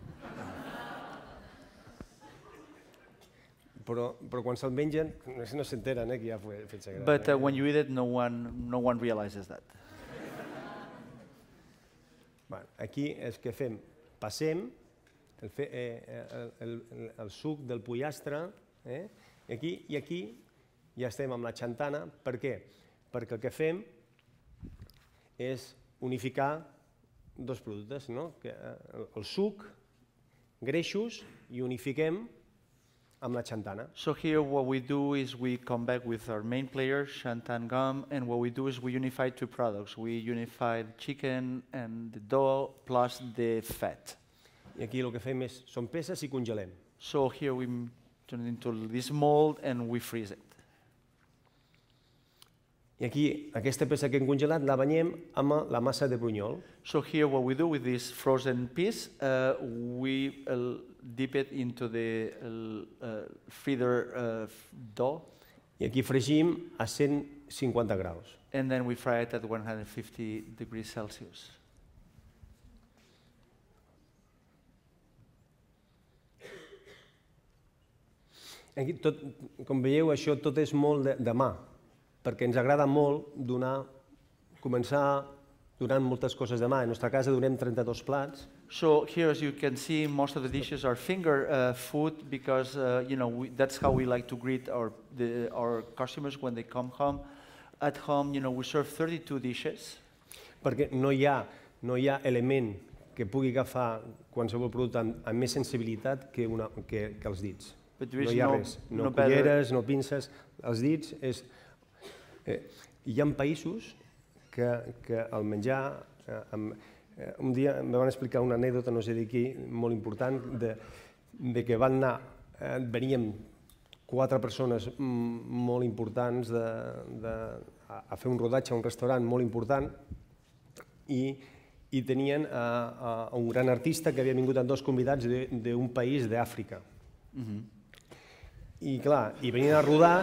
Speaker 7: Però quan se'l mengen, no s'enteren que hi ha fetge gras.
Speaker 3: But when you eat it, no one realizes that.
Speaker 7: Aquí és que fem, passem el suc del pollastre, i aquí ja estem amb la xantana. Per què? Perquè el que fem és unificar dos productes, el suc, greixos, i unifiquem amb la xantana.
Speaker 3: So here what we do is we come back with our main player, Shantan gum, and what we do is we unify two products. We unify the chicken and the dough plus the fat.
Speaker 7: I aquí el que fem són peces i congelem.
Speaker 3: So here we turn it into this mold and we freeze it.
Speaker 7: I aquí aquesta peça que hem congelat la banyem amb la massa de bunyol.
Speaker 3: So here what we do with this frozen piece, we dip it into the fritter dough.
Speaker 7: I aquí fregim a 150 graus.
Speaker 3: And then we fry it at 150 degrees Celsius.
Speaker 7: Aquí com veieu, això tot és molt de mà, perquè ens agrada molt començar donant moltes coses de mà. En la nostra casa donem 32 plats.
Speaker 3: So here, as you can see, most of the dishes are finger food because that's how we like to greet our customers when they come home. At home, we serve 32 dishes.
Speaker 7: Perquè no hi ha element que pugui agafar qualsevol producte amb més sensibilitat que els dits. No hi ha res, no culleres, no pinces, els dits és... Hi ha països que el menjar... Un dia em van explicar una anècdota, no sé de qui, molt important, de que veníem 4 persones molt importants a fer un rodatge a un restaurant molt important i tenien un gran artista que havia vingut amb 2 convidats d'un país d'Àfrica. I clar, i venien a rodar...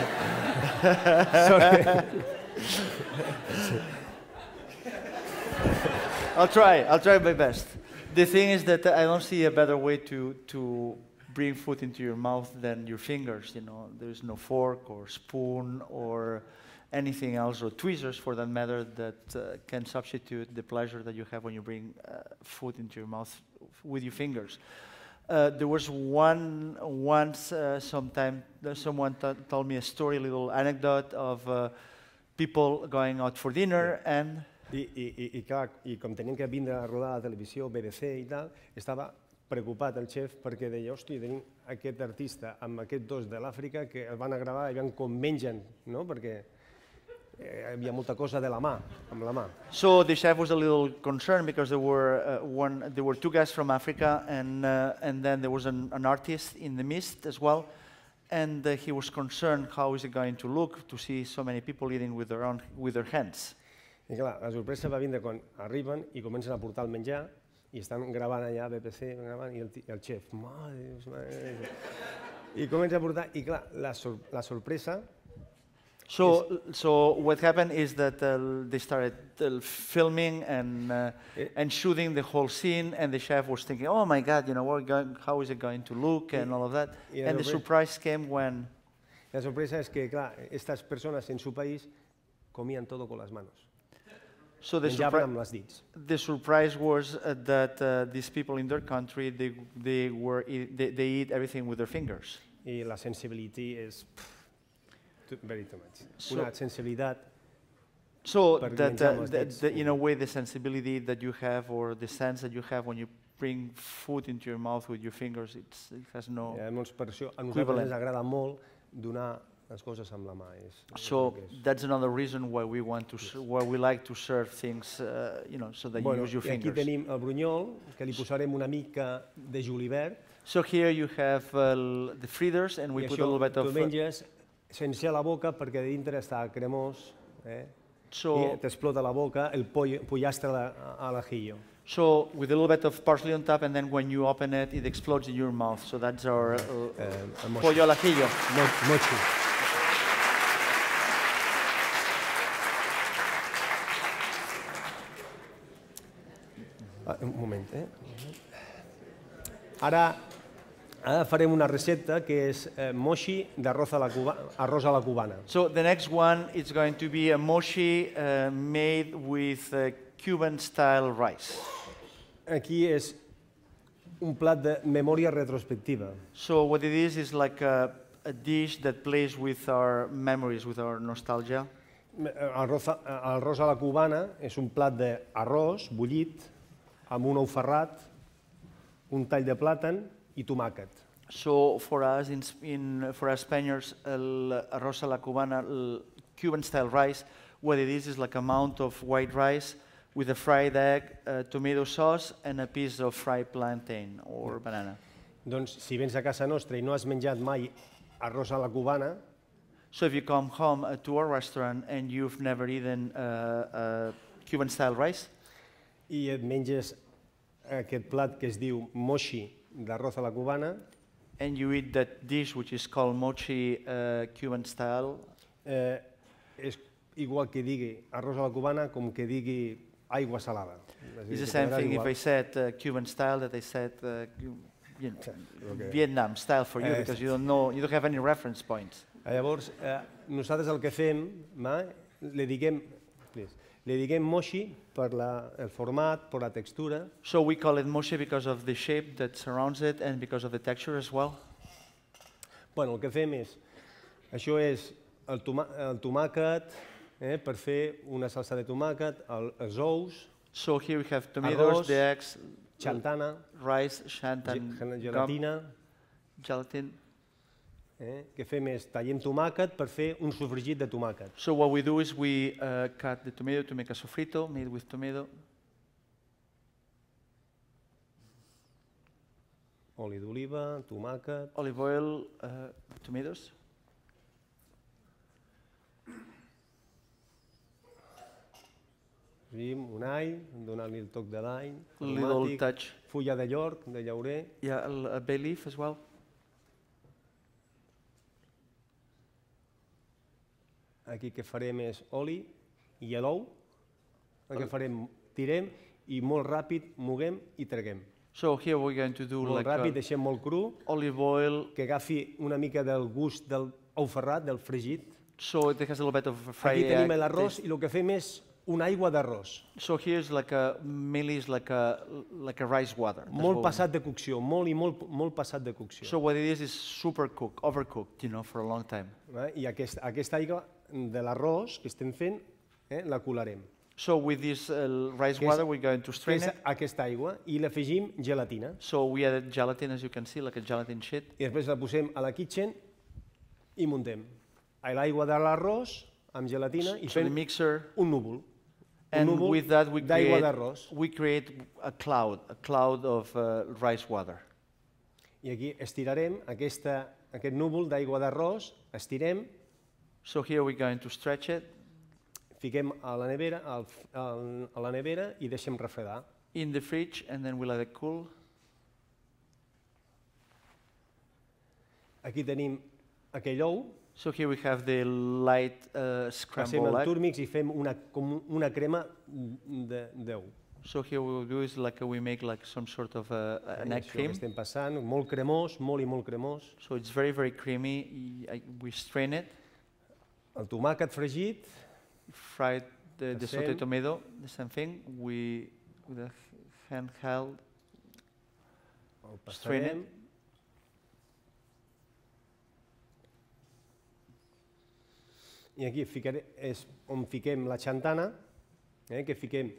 Speaker 3: I'll try my best. The thing is that I don't see a better way to bring food into your mouth than your fingers. There's no fork or spoon or anything else, or tweezers for that matter, that can substitute the pleasure that you have when you bring food into your mouth with your fingers. There was once sometime someone told me a story, a little anecdote of people going out for dinner and...
Speaker 7: I com tenien que vindre a rodar a la televisió, BBC i tal, estava preocupat el xef perquè deia, hòstia, tenim aquest artista amb aquests dos de l'Àfrica que el van a gravar i veuen com mengen, no? Perquè hi havia molta cosa de la mà, amb la mà.
Speaker 3: So the chef was a little concerned because there were two guys from Africa, and then there was an artist in the midst as well, and he was concerned how is it going to look to see so many people eating with their hands.
Speaker 7: I clar, la sorpresa va vindre quan arriben i comencen a portar el menjar i estan gravant allà a BBC, gravant, i el xef, mare Déu, i comença a portar, i clar, la sorpresa...
Speaker 3: So what happened is that they started filming and shooting the whole scene, and the chef was thinking, oh my God, how is it going to look, and all of that. And the surprise came when...
Speaker 7: La sorpresa és que, clar, estas personas en su país comían todo con las manos.
Speaker 3: So the surprise was that these people in their country, they eat everything with their fingers.
Speaker 7: Y la sensibility is very too much. Una sensibilitat.
Speaker 3: So that in a way, the sensibility that you have, or the sense that you have when you bring food into your mouth with your fingers, it has no equivalent.
Speaker 7: A nosaltres ens agrada molt donar les coses amb la mà.
Speaker 3: So that's another reason why we like to serve things, so that you use your fingers.
Speaker 7: Aquí tenim el brunyol, que li posarem una mica de julivert.
Speaker 3: So here you have the fritters, and we put a little bit of...
Speaker 7: I això tu menges sense la boca perquè de dintre està cremós, i t'explota la boca el pollastre a l'ajillo.
Speaker 3: So with a little bit of parsley on top, and then when you open it, it explodes in your mouth. So that's our pollo al ajillo.
Speaker 7: Mochi. Un moment, Ara farem una recepta que és mochi d'arròs a la cubana.
Speaker 3: So the next one is going to be a mochi made with Cuban-style rice.
Speaker 7: Aquí és un plat de memòria retrospectiva.
Speaker 3: So what it is like a dish that plays with our memories, with our nostalgia.
Speaker 7: Arròs a la cubana és un plat d'arròs bullit amb un ou ferrat, un tall de plàtan i tomàquet.
Speaker 3: So for us, for us Spaniards, arroz a la cubana, Cuban-style rice, what it is like a mound of white rice with a fried egg, tomato sauce, and a piece of fried plantain or banana.
Speaker 7: Doncs si vens a casa nostra i no has menjat mai arròs a la cubana...
Speaker 3: So if you come home to our restaurant and you've never eaten Cuban-style rice,
Speaker 7: i et menges aquest plat que es diu mochi d'arròs a la cubana,
Speaker 3: and you eat that dish which is called mochi Cuban style,
Speaker 7: és igual que digui arròs a la cubana com que digui aigua salada.
Speaker 3: It's the same thing if I said Cuban style that I said Vietnam style for you, because you don't have any reference points.
Speaker 7: Llavors, nosaltres el que fem, li diguem mochi per el format, per la textura.
Speaker 3: So we call it mochi because of the shape that surrounds it and because of the texture as well.
Speaker 7: Bueno, el que fem és, això és el tomàquet, per fer una salsa de tomàquet, els ous,
Speaker 3: so here we have tomatoes, the eggs,
Speaker 7: xantana,
Speaker 3: rice, xantan,
Speaker 7: gelatina.
Speaker 3: Gelatin.
Speaker 7: Que fem és tallem tomàquet per fer un sofregit de tomàquet.
Speaker 3: So what we do is we cut the tomato to make a sofrito made with tomato.
Speaker 7: Oli d'oliva, tomàquet.
Speaker 3: Olive oil, tomatoes.
Speaker 7: Un all, donar-li el toc de l'all.
Speaker 3: Little touch.
Speaker 7: Fulla de llorc, de llaurer.
Speaker 3: Yeah, a bay leaf as well.
Speaker 7: Aquí que farem és oli i l'ou. El que farem, tirem i molt ràpid moguem i traguem.
Speaker 3: So here we're going to do
Speaker 7: molt ràpid, deixem molt cru.
Speaker 3: Olive oil.
Speaker 7: Que agafi una mica del gust del ou ferrat, del fregit.
Speaker 3: So it has a little bit of a fried egg.
Speaker 7: Aquí tenim l'arròs i el que fem és una aigua d'arròs.
Speaker 3: So here's mainly like a rice water.
Speaker 7: Molt passat de cocció, molt passat de cocció.
Speaker 3: So what it is super cooked, overcooked, for a long time.
Speaker 7: I aquesta aigua de l'arròs que estem fent, la colarem.
Speaker 3: So with this rice water, we're going to
Speaker 7: que
Speaker 3: strain
Speaker 7: és
Speaker 3: it.
Speaker 7: aquesta aigua, i l'afegim gelatina.
Speaker 3: So we added gelatin, as you can see, like a gelatin sheet.
Speaker 7: I després la posem a la kitchen i muntem. L'aigua de l'arròs amb gelatina i
Speaker 3: So the
Speaker 7: fem
Speaker 3: mixer,
Speaker 7: un núvol.
Speaker 3: and
Speaker 7: núvol
Speaker 3: with that
Speaker 7: d'aigua d'arròs.
Speaker 3: we create a cloud of rice water.
Speaker 7: I aquí estirarem aquest núvol d'aigua d'arròs, estirem,
Speaker 3: So here we're going to stretch it
Speaker 7: fiquem a la nevera i deixem refredar.
Speaker 3: in the fridge, and then we let it cool.
Speaker 7: Aquí tenim aquell ou,
Speaker 3: So here we have the light
Speaker 7: passem
Speaker 3: scrambled
Speaker 7: el
Speaker 3: egg.
Speaker 7: túrmix i fem com una crema d'ou.
Speaker 3: So here what we do is like we make like some sort of an egg
Speaker 7: Això que
Speaker 3: cream.
Speaker 7: estem passant, molt cremós, molt i molt cremós.
Speaker 3: So it's very, very creamy. We strain it,
Speaker 7: El tomàquet fregit,
Speaker 3: fried the
Speaker 7: Passem.
Speaker 3: sauteed tomato, the same thing. We, with a handheld,
Speaker 7: el
Speaker 3: strain
Speaker 7: passarem.
Speaker 3: it.
Speaker 7: I aquí és on fiquem la xantana, que fiquem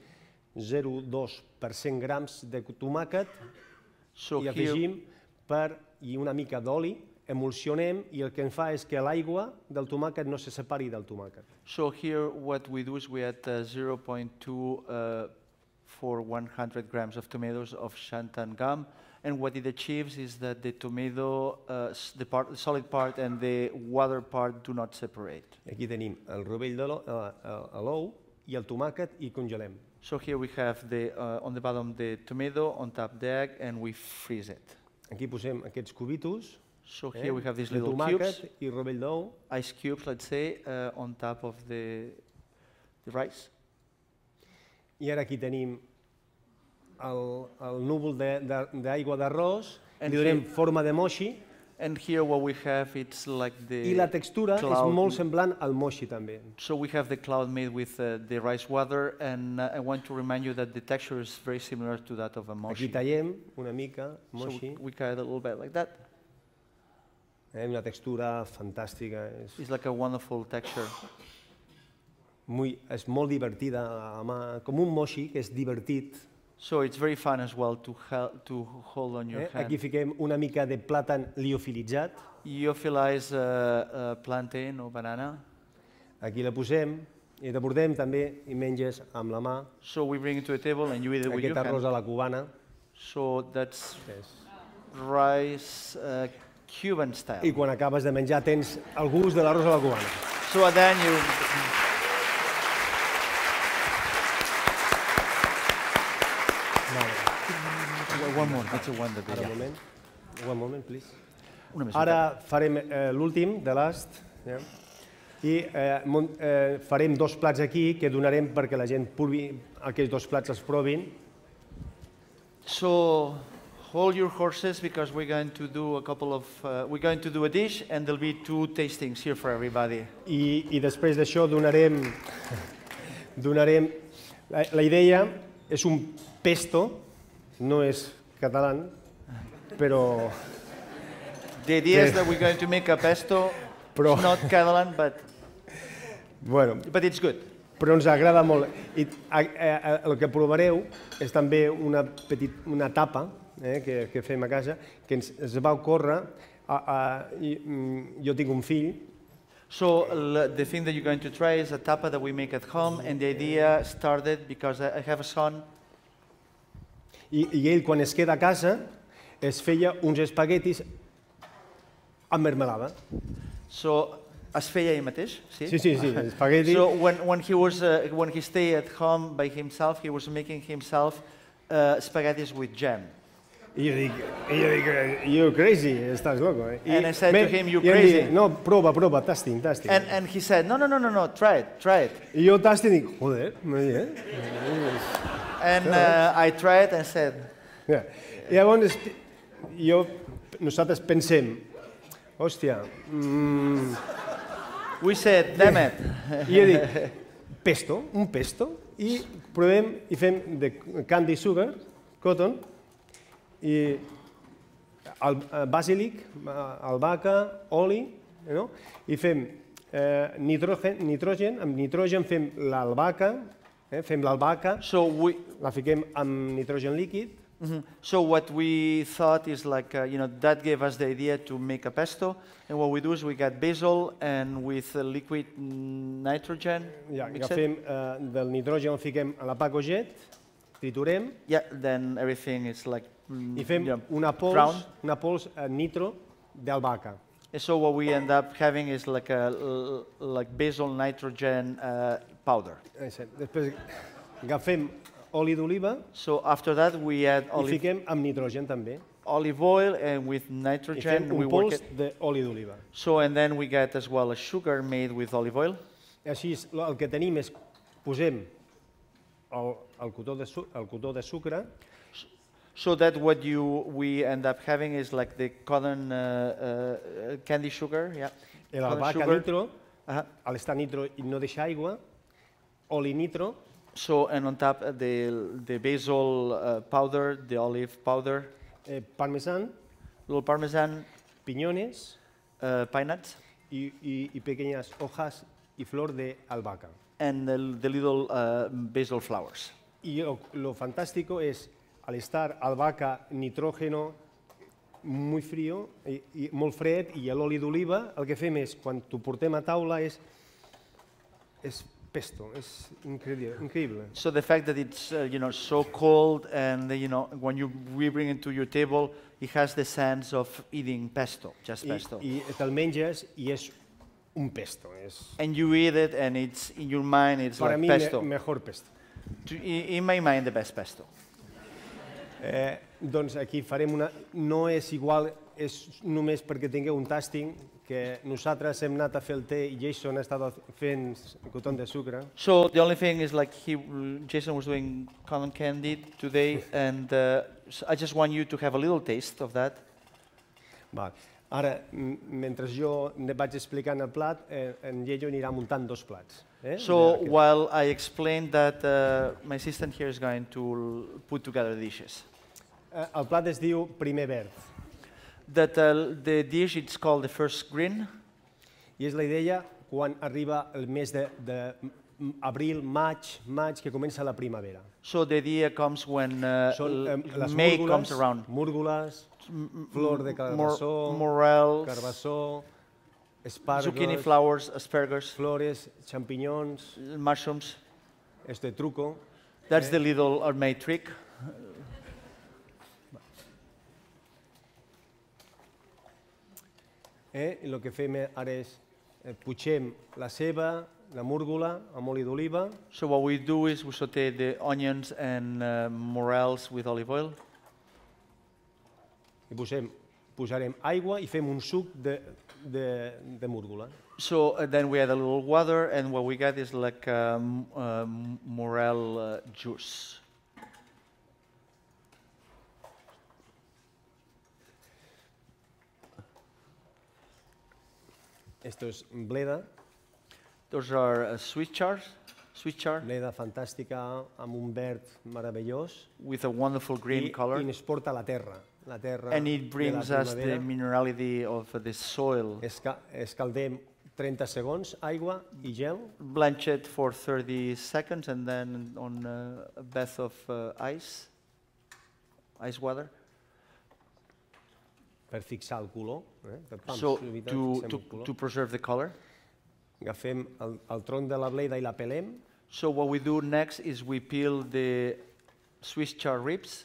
Speaker 7: 0,2% grams de tomàquet
Speaker 3: So
Speaker 7: i
Speaker 3: here,
Speaker 7: afegim i una mica d'oli, emulsionem i el que en fa és que l'aigua del tomàquet no se separi del tomàquet.
Speaker 3: so here what we do is we add 0.2 for 100 grams of tomatoes of xanthan gum, and what it achieves is that the tomato, the solid part and the water part do not separate.
Speaker 7: Aquí tenim el rovell de l'ou i el tomàquet i congelem.
Speaker 3: So here we have on the bottom the tomato, on top the egg, and we freeze it.
Speaker 7: Aquí posem aquests cubitos
Speaker 3: So here we have these
Speaker 7: de
Speaker 3: little
Speaker 7: tomàquet
Speaker 3: cubes,
Speaker 7: i rovell d'ou.
Speaker 3: ice cubes, let's say, on top of the rice.
Speaker 7: I ara aquí tenim el núvol d'aigua d'arròs,
Speaker 3: And
Speaker 7: li donem
Speaker 3: here-
Speaker 7: forma de mochi
Speaker 3: And here what we have, it's like
Speaker 7: i la
Speaker 3: the
Speaker 7: textura és
Speaker 3: cloud.
Speaker 7: molt semblant al mochi també.
Speaker 3: So we have the cloud made with the rice water, and I want to remind you that the texture is very similar to that of a
Speaker 7: Aquí
Speaker 3: mochi.
Speaker 7: tallem una mica,
Speaker 3: So
Speaker 7: mochi,
Speaker 3: we cut it a little bit like that.
Speaker 7: una textura fantàstica,
Speaker 3: It's like a wonderful texture.
Speaker 7: és molt divertida a la mà, com un mochi que és divertit.
Speaker 3: So it's very fun as well to hold on your
Speaker 7: Aquí
Speaker 3: hand.
Speaker 7: fiquem una mica de plàtan liofilitzat,
Speaker 3: Liofilize plantain or banana.
Speaker 7: aquí la posem i la portem també i menges amb la mà,
Speaker 3: So we bring it to a table and you eat it with
Speaker 7: aquest
Speaker 3: your
Speaker 7: arròs
Speaker 3: hand.
Speaker 7: a la cubana.
Speaker 3: So that's
Speaker 7: És.
Speaker 3: rice Cuban style.
Speaker 7: I quan acabes de menjar tens el gust de l'arròs a la cubana.
Speaker 3: So then you... One more, that's a one that
Speaker 7: Ara, un moment. One moment, please.
Speaker 3: Una més.
Speaker 7: Ara farem l'últim, de l'ast, i farem dos plats aquí que donarem perquè la gent provi, aquests dos plats els provin.
Speaker 3: So hold your horses because we're going to do we're going to do a dish and there'll be 2 tastings here for everybody.
Speaker 7: I després d'això donarem... La idea és un pesto, no és català, però...
Speaker 3: The idea is that we're going to make a pesto.
Speaker 7: Però-
Speaker 3: It's not Catalan,
Speaker 7: Bueno,
Speaker 3: but it's good.
Speaker 7: però ens agrada molt. I el que provareu és també una tapa que fem a casa, que ens va ocórrer, jo tinc un fill,
Speaker 3: So the thing that you're going to try is a tapa that we make at home, and the idea started because I have a son.
Speaker 7: i ell quan es queda a casa es feia uns espaguetis amb mermelada.
Speaker 3: So es feia ell mateix, sí?
Speaker 7: Sí, espaguetis.
Speaker 3: So when he stayed at home by himself, he was making himself spaghettis with jam.
Speaker 7: I jo dic, you're crazy, estàs loco.
Speaker 3: And I said to him, "You're crazy."
Speaker 7: No, prova, tasting.
Speaker 3: And he said, no, try it.
Speaker 7: I jo tasting dic, joder,
Speaker 3: And I tried and said,
Speaker 7: Ja. Llavors, nosaltres pensem, hòstia,
Speaker 3: we said, damn it.
Speaker 7: i jo dic, un pesto, i provem i fem de candy sugar, cotton, i el bàsilic, albahaca, oli, i fem nitrogen, amb nitrogen fem l'albahaca, Fem l'albahaca,
Speaker 3: So
Speaker 7: la fiquem amb nitrogen líquid,
Speaker 3: so what we thought is like, that gave us the idea to make a pesto. And what we do is we got basil and with liquid nitrogen.
Speaker 7: ja,
Speaker 3: mix it.
Speaker 7: agafem del nitrogen, el fiquem a la pa coget, triturem
Speaker 3: Yeah, then everything is like
Speaker 7: i fem una pols nitro d'albahaca.
Speaker 3: And so what we end up having is like basil nitrogen powder.
Speaker 7: Després agafem oli d'oliva
Speaker 3: So after that we add
Speaker 7: i fiquem amb nitrogen també.
Speaker 3: olive oil and with
Speaker 7: I
Speaker 3: nitrogen
Speaker 7: fem
Speaker 3: we
Speaker 7: un
Speaker 3: work
Speaker 7: pols
Speaker 3: it.
Speaker 7: d'oli d'oliva.
Speaker 3: So and then we get as well a sugar made with olive oil.
Speaker 7: Així el que tenim és, posem el cotó de sucre,
Speaker 3: So that what we end up having is like the cotton candy sugar, yeah.
Speaker 7: l'albahaca nitro,
Speaker 3: Uh-huh.
Speaker 7: a l'estar nitro i no deixa aigua, oli nitro,
Speaker 3: So and on top the basil powder, the olive powder,
Speaker 7: parmesan,
Speaker 3: little parmesan,
Speaker 7: piñones
Speaker 3: pine nuts,
Speaker 7: y pequeñas hojas y flor de albahaca.
Speaker 3: and the little basil flowers.
Speaker 7: Y lo fantástico es, al estar albahaca, nitrógeno, muy frío, i molt fred, i l'oli d'oliva, el que fem és, quan t'ho portem a taula, és pesto, és increïble.
Speaker 3: So the fact that it's so cold and when we bring it to your table, it has the sense of eating pesto, just pesto.
Speaker 7: I te'l menges i és un pesto.
Speaker 3: And you eat it and it's in your mind it's
Speaker 7: Para
Speaker 3: like
Speaker 7: mi,
Speaker 3: pesto.
Speaker 7: mejor pesto.
Speaker 3: In my mind, the best pesto.
Speaker 7: Doncs aquí farem una... No és igual, és només perquè tingueu un tasting, que nosaltres hem anat a fer el té i Jason ha estat fent cotó de sucre.
Speaker 3: So the only thing is like Jason was doing cotton candy today, and so I just want you to have a little taste of that.
Speaker 7: Val. Ara, mentre jo vaig explicant el plat, en Yeyo anirà muntant dos plats.
Speaker 3: So while I explain that, my assistant here is going to put together the dishes.
Speaker 7: El plat es diu primer verd.
Speaker 3: That the dish it's called the first green.
Speaker 7: I és la idea quan arriba el mes d'abril, maig, que comença la primavera.
Speaker 3: So the idea comes when
Speaker 7: Les
Speaker 3: May
Speaker 7: múrgoles,
Speaker 3: comes around.
Speaker 7: múrgoles, flor de carbassó,
Speaker 3: morels,
Speaker 7: carbassó, espàrrecs,
Speaker 3: zucchini flowers, asparagus,
Speaker 7: flores, champinyons,
Speaker 3: mushrooms.
Speaker 7: este truco.
Speaker 3: That's the little Armay trick.
Speaker 7: I el que fem ara és puigem la ceba, la múrgola amb oli d'oliva,
Speaker 3: So what we do is we saute the onions and morels with olive oil.
Speaker 7: i posarem aigua i fem un suc de múrgola.
Speaker 3: So then we add a little water, and what we get is like morel juice.
Speaker 7: Esto és bleda,
Speaker 3: Those are sweet char,
Speaker 7: bleda fantàstica amb un verd meravellós
Speaker 3: with a wonderful green color.
Speaker 7: i ens porta a la terra
Speaker 3: And it brings
Speaker 7: de la
Speaker 3: us the
Speaker 7: primavera.
Speaker 3: minerality of the soil.
Speaker 7: Escaldem 30 segons, aigua i gel,
Speaker 3: Blanch it for 30 seconds and then on a bath of ice water.
Speaker 7: per fixar el color.
Speaker 3: So to preserve the color.
Speaker 7: Agafem el tronc de la bleda i la pelem,
Speaker 3: So what we do next is we peel the Swiss chard ribs.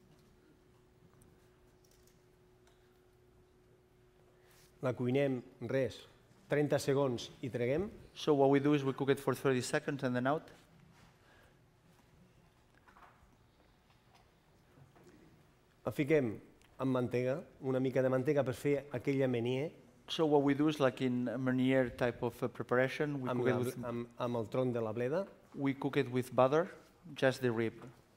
Speaker 7: la cuinem 30 segons i treguem.
Speaker 3: So what we do is we cook it for 30 seconds and then out.
Speaker 7: La fiquem amb mantega, una mica de mantega per fer aquella meunier
Speaker 3: So what we do is like in a Meunier type of preparation,
Speaker 7: amb el tronc de la bleda.
Speaker 3: we cook it with butter, just the rib.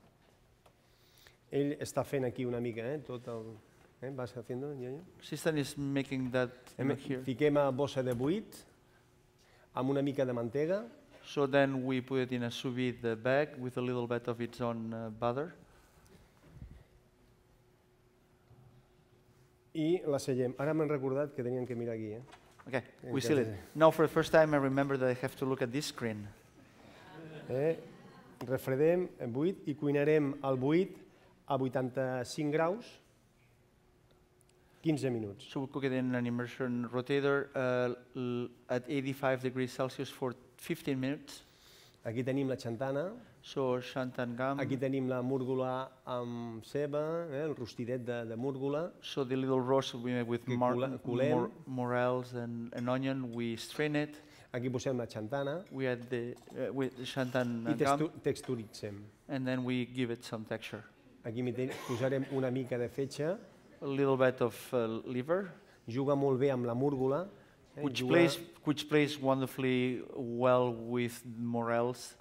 Speaker 7: Ell està fent aquí una mica, tot el... Vas haciendo, Yayo?
Speaker 3: Assistant is making that here.
Speaker 7: Fiquem a bossa de buit amb una mica de mantega
Speaker 3: So then we put it in a sous vide bag with a little bit of its own butter.
Speaker 7: i la sellem. Ara m'han recordat que teníem que mirar aquí.
Speaker 3: Okay, we seal it. Now for the first time I remember that I have to look at this screen.
Speaker 7: refredem buit i cuinarem el buit a 85 graus 15 minuts.
Speaker 3: So we cook it in an immersion rotator at 85 degrees Celsius for 15 minutes.
Speaker 7: Aquí tenim la xantana,
Speaker 3: So shantan gam.
Speaker 7: aquí tenim la múrgola amb ceba, el rostidet de múrgola.
Speaker 3: So the little roast we make with
Speaker 7: Que colem.
Speaker 3: morels and onion, we strain it.
Speaker 7: Aquí posem la xantana
Speaker 3: We add the with shantan
Speaker 7: i
Speaker 3: gam,
Speaker 7: texturitzem.
Speaker 3: and then we give it some texture.
Speaker 7: Aquí posarem una mica de fetge,
Speaker 3: A little bit of liver,
Speaker 7: juga molt bé amb la múrgola,
Speaker 3: which
Speaker 7: juga-
Speaker 3: plays wonderfully well with morels.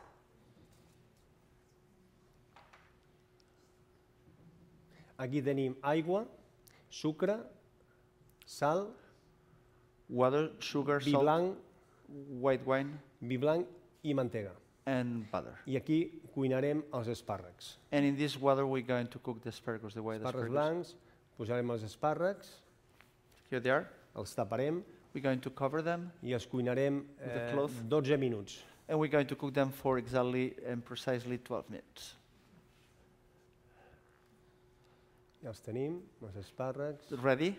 Speaker 7: Aquí tenim aigua, sucre, sal,
Speaker 3: Water, sugar,
Speaker 7: vi
Speaker 3: salt,
Speaker 7: blanc,
Speaker 3: white wine,
Speaker 7: i mantega.
Speaker 3: and butter.
Speaker 7: I aquí cuinarem els espàrrecs.
Speaker 3: And in this water, we're going to cook the asparagus, the white
Speaker 7: Espàrrecs
Speaker 3: asparagus.
Speaker 7: blancs, posarem els espàrrecs,
Speaker 3: Here they are.
Speaker 7: els taparem
Speaker 3: We're going to cover them,
Speaker 7: i els cuinarem
Speaker 3: the cloth.
Speaker 7: 12 minuts.
Speaker 3: and we're going to cook them for exactly and precisely 12 minutes.
Speaker 7: Ja els tenim, els espàrrecs,
Speaker 3: Ready?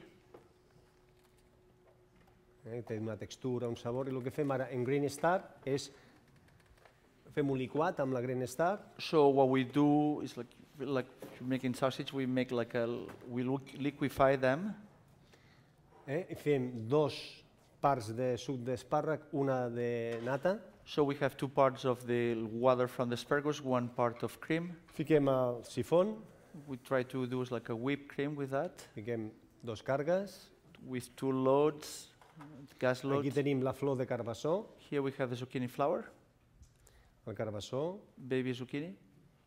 Speaker 7: té una textura, un sabor, i el que fem ara en Green Star és fem un liquat amb la Green Star,
Speaker 3: So what we do is like making sausage, we make we liquefy them.
Speaker 7: i fem 2 parts de suc d'espàrrec, una de nata,
Speaker 3: So we have 2 parts of the water from the asparagus, 1 part of cream.
Speaker 7: fiquem el sifon,
Speaker 3: We try to do like a whipped cream with that,
Speaker 7: fiquem 2 cargues,
Speaker 3: with 2 loads, gas
Speaker 7: aquí
Speaker 3: loads.
Speaker 7: tenim la flor de carbassó,
Speaker 3: Here we have the zucchini flower,
Speaker 7: el carbassó,
Speaker 3: baby zucchini,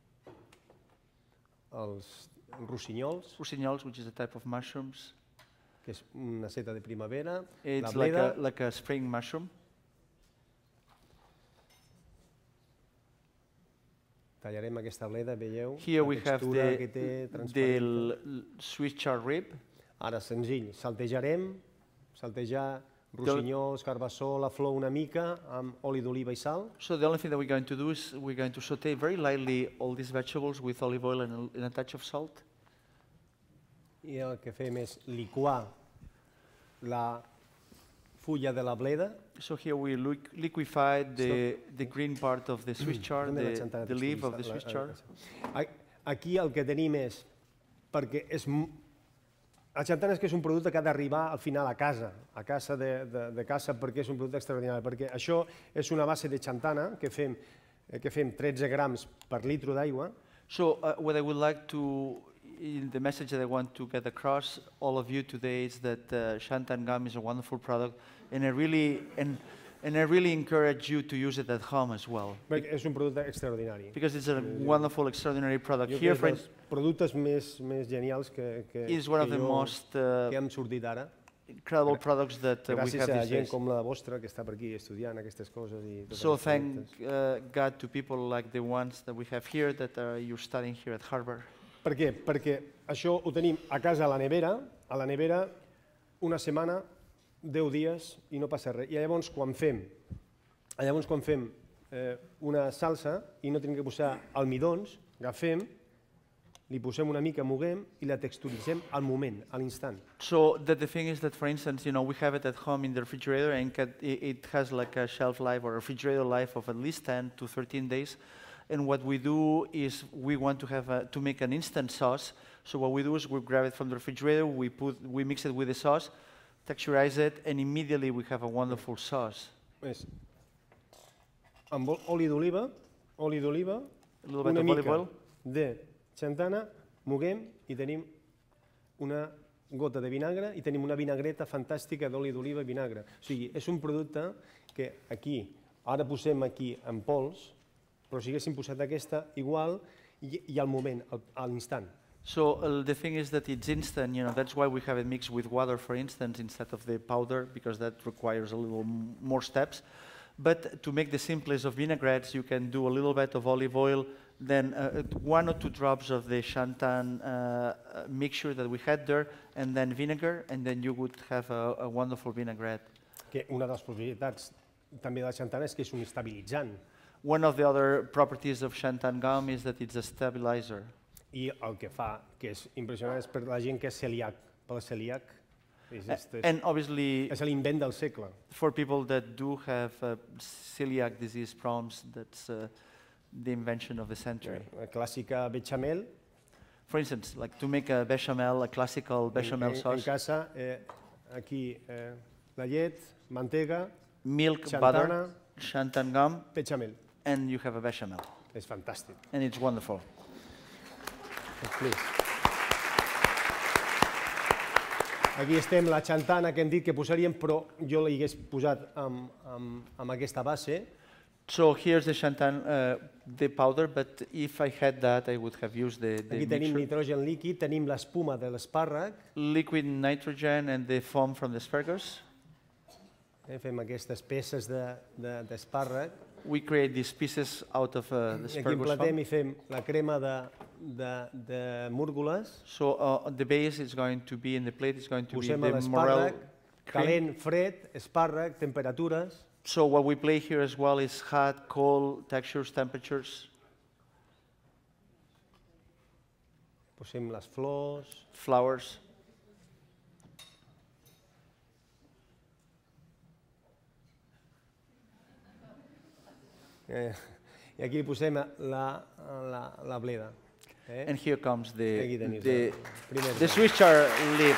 Speaker 7: els rossinyols,
Speaker 3: rossignols, which is a type of mushrooms.
Speaker 7: que és una seta de primavera, la
Speaker 3: It's
Speaker 7: bleda,
Speaker 3: like a spring mushroom.
Speaker 7: tallarem aquesta bleda, veieu,
Speaker 3: Here
Speaker 7: la
Speaker 3: we have
Speaker 7: textura que té,
Speaker 3: the
Speaker 7: transparent.
Speaker 3: Swiss chard rib.
Speaker 7: Ara, senzill, saltejar rossinyols, carbassó, la flor una mica, amb oli d'oliva i sal,
Speaker 3: So the only thing that we're going to do is we're going to saute very lightly all these vegetables with olive oil and a touch of salt.
Speaker 7: i el que fem és liquar la fulla de la bleda,
Speaker 3: So here we liquefy the green part of the Swiss chard,
Speaker 7: També la xantana
Speaker 3: the leaf of the
Speaker 7: texturista,
Speaker 3: Swiss chard.
Speaker 7: Aquí el que tenim és, perquè la xantana és que és un producte que ha d'arribar al final a casa de casa, perquè és un producte extraordinari, perquè això és una base de xantana que fem 13 grams per litre d'aigua.
Speaker 3: So what I would like to, in the message that I want to get across all of you today is that Shantan gum is a wonderful product, and I really encourage you to use it at home as well,
Speaker 7: Perquè és un producte extraordinari.
Speaker 3: because it's a wonderful, extraordinary product.
Speaker 7: Jo
Speaker 3: Here,
Speaker 7: crec que és dels productes més genials que
Speaker 3: is one of the most
Speaker 7: hem sortit ara,
Speaker 3: incredible products that we
Speaker 7: gràcies
Speaker 3: have
Speaker 7: a
Speaker 3: these
Speaker 7: gent
Speaker 3: days.
Speaker 7: com la vostra que està per aquí estudiant aquestes coses. I totes
Speaker 3: So
Speaker 7: les
Speaker 3: thank
Speaker 7: productes.
Speaker 3: God to people like the ones that we have here that you're studying here at Harvard.
Speaker 7: Per què? Perquè això ho tenim a casa a la nevera una setmana, 10 dies i no passa res. I llavors quan fem una salsa i no tenim que posar almidons, agafem, li posem una mica, moguem i la texturitzem al moment, a l'instant.
Speaker 3: So the thing is that, for instance, we have it at home in the refrigerator, and it has like a shelf life or a refrigerator life of at least 10 to 13 days. And what we do is we want to have to make an instant sauce. So what we do is we grab it from the refrigerator, we mix it with the sauce, texturize it, and immediately we have a wonderful sauce.
Speaker 7: És amb oli d'oliva,
Speaker 3: A little bit
Speaker 7: una
Speaker 3: of olive
Speaker 7: mica
Speaker 3: oil,
Speaker 7: de xantana, moguem i tenim una gota de vinagre i tenim una vinagreta fantàstica d'oli d'oliva i vinagre. O sigui, és un producte que aquí, ara posem aquí en pols, però si haguéssim posat aquesta igual i al moment, a l'instant.
Speaker 3: So the thing is that it's instant, that's why we have it mixed with water, for instance, instead of the powder, because that requires a little more steps. But to make the simplest of vinaigrettes, you can do a little bit of olive oil, then 1 or 2 drops of the Shantan mixture that we had there, and then vinegar, and then you would have a wonderful vinaigrette.
Speaker 7: Que una de les propietats també de la xantana és que és un estabilitzant.
Speaker 3: One of the other properties of xanthan gum is that it's a stabilizer.
Speaker 7: I el que fa, que és impressionant, és per la gent que és celíac. Pel celíac
Speaker 3: And obviously,
Speaker 7: és l'invent del segle.
Speaker 3: for people that do have celiac disease problems, that's the invention of the century.
Speaker 7: La clàssica bechamel.
Speaker 3: For instance, like to make a bechamel, a classical bechamel
Speaker 7: En
Speaker 3: sauce,
Speaker 7: casa, aquí la llet, mantega,
Speaker 3: milk,
Speaker 7: xantana,
Speaker 3: butter, xanthan gum,
Speaker 7: bechamel.
Speaker 3: and you have a bechamel.
Speaker 7: És fantàstic.
Speaker 3: And it's wonderful.
Speaker 7: Please. Aquí estem, la xantana que hem dit que posaríem, però jo l'hagués posat amb aquesta base.
Speaker 3: So here's the xanthan, the powder, but if I had that, I would have used the
Speaker 7: Aquí tenim
Speaker 3: mixture.
Speaker 7: nitrogen líquid, tenim l'espuma de l'espàrrec,
Speaker 3: Liquid nitrogen and the foam from the asparagus.
Speaker 7: Fem aquestes peces d'espàrrec.
Speaker 3: We create these pieces out of the
Speaker 7: I aquí
Speaker 3: asparagus
Speaker 7: emplatem
Speaker 3: foam.
Speaker 7: i fem la crema de múrgoles.
Speaker 3: So the base is going to be in the plate. Is going to be
Speaker 7: Posem
Speaker 3: the morel
Speaker 7: l'espàrrec,
Speaker 3: cream.
Speaker 7: calent, fred, espàrrec, temperatures.
Speaker 3: So what we play here as well is hot, cold, textures, temperatures,
Speaker 7: Posem les flors.
Speaker 3: flowers.
Speaker 7: I aquí posem la bleda.
Speaker 3: And here comes
Speaker 7: Aquí teniu
Speaker 3: the
Speaker 7: primer.
Speaker 3: Swiss chard lid.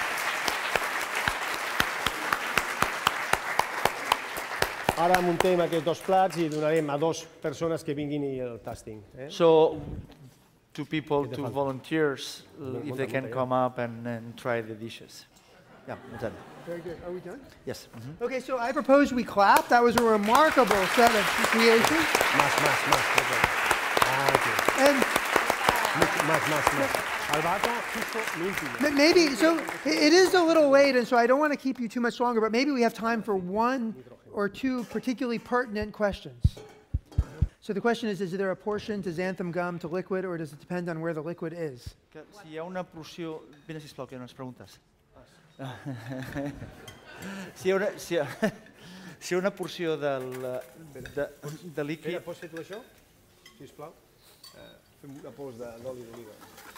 Speaker 7: Ara muntem aquests dos plats i donarem a dues persones que vinguin i el tasting.
Speaker 3: So to people,
Speaker 7: Get the
Speaker 3: to
Speaker 7: fun.
Speaker 3: volunteers, if they can
Speaker 7: Monta,
Speaker 3: come up and try the dishes. Yeah, that's it.
Speaker 1: Very good. Are we done?
Speaker 3: Yes.
Speaker 1: Okay, so I propose we clap. That was a remarkable set of creations.
Speaker 7: Más. Aquí.
Speaker 1: And
Speaker 7: Más. Albahaca, justo l'últim.
Speaker 1: maybe, so it is a little late, and so I don't want to keep you too much longer, but maybe we have time for one or two particularly pertinent questions. So the question is there a portion to xanthan gum to liquid, or does it depend on where the liquid is?
Speaker 3: Si hi ha una porció... Vine, sisplau, que hi ha unes preguntes. Si hi ha una porció de líquid...
Speaker 7: Pere, pots fer tu això? Sisplau. Fem una pols d'oli d'oliva.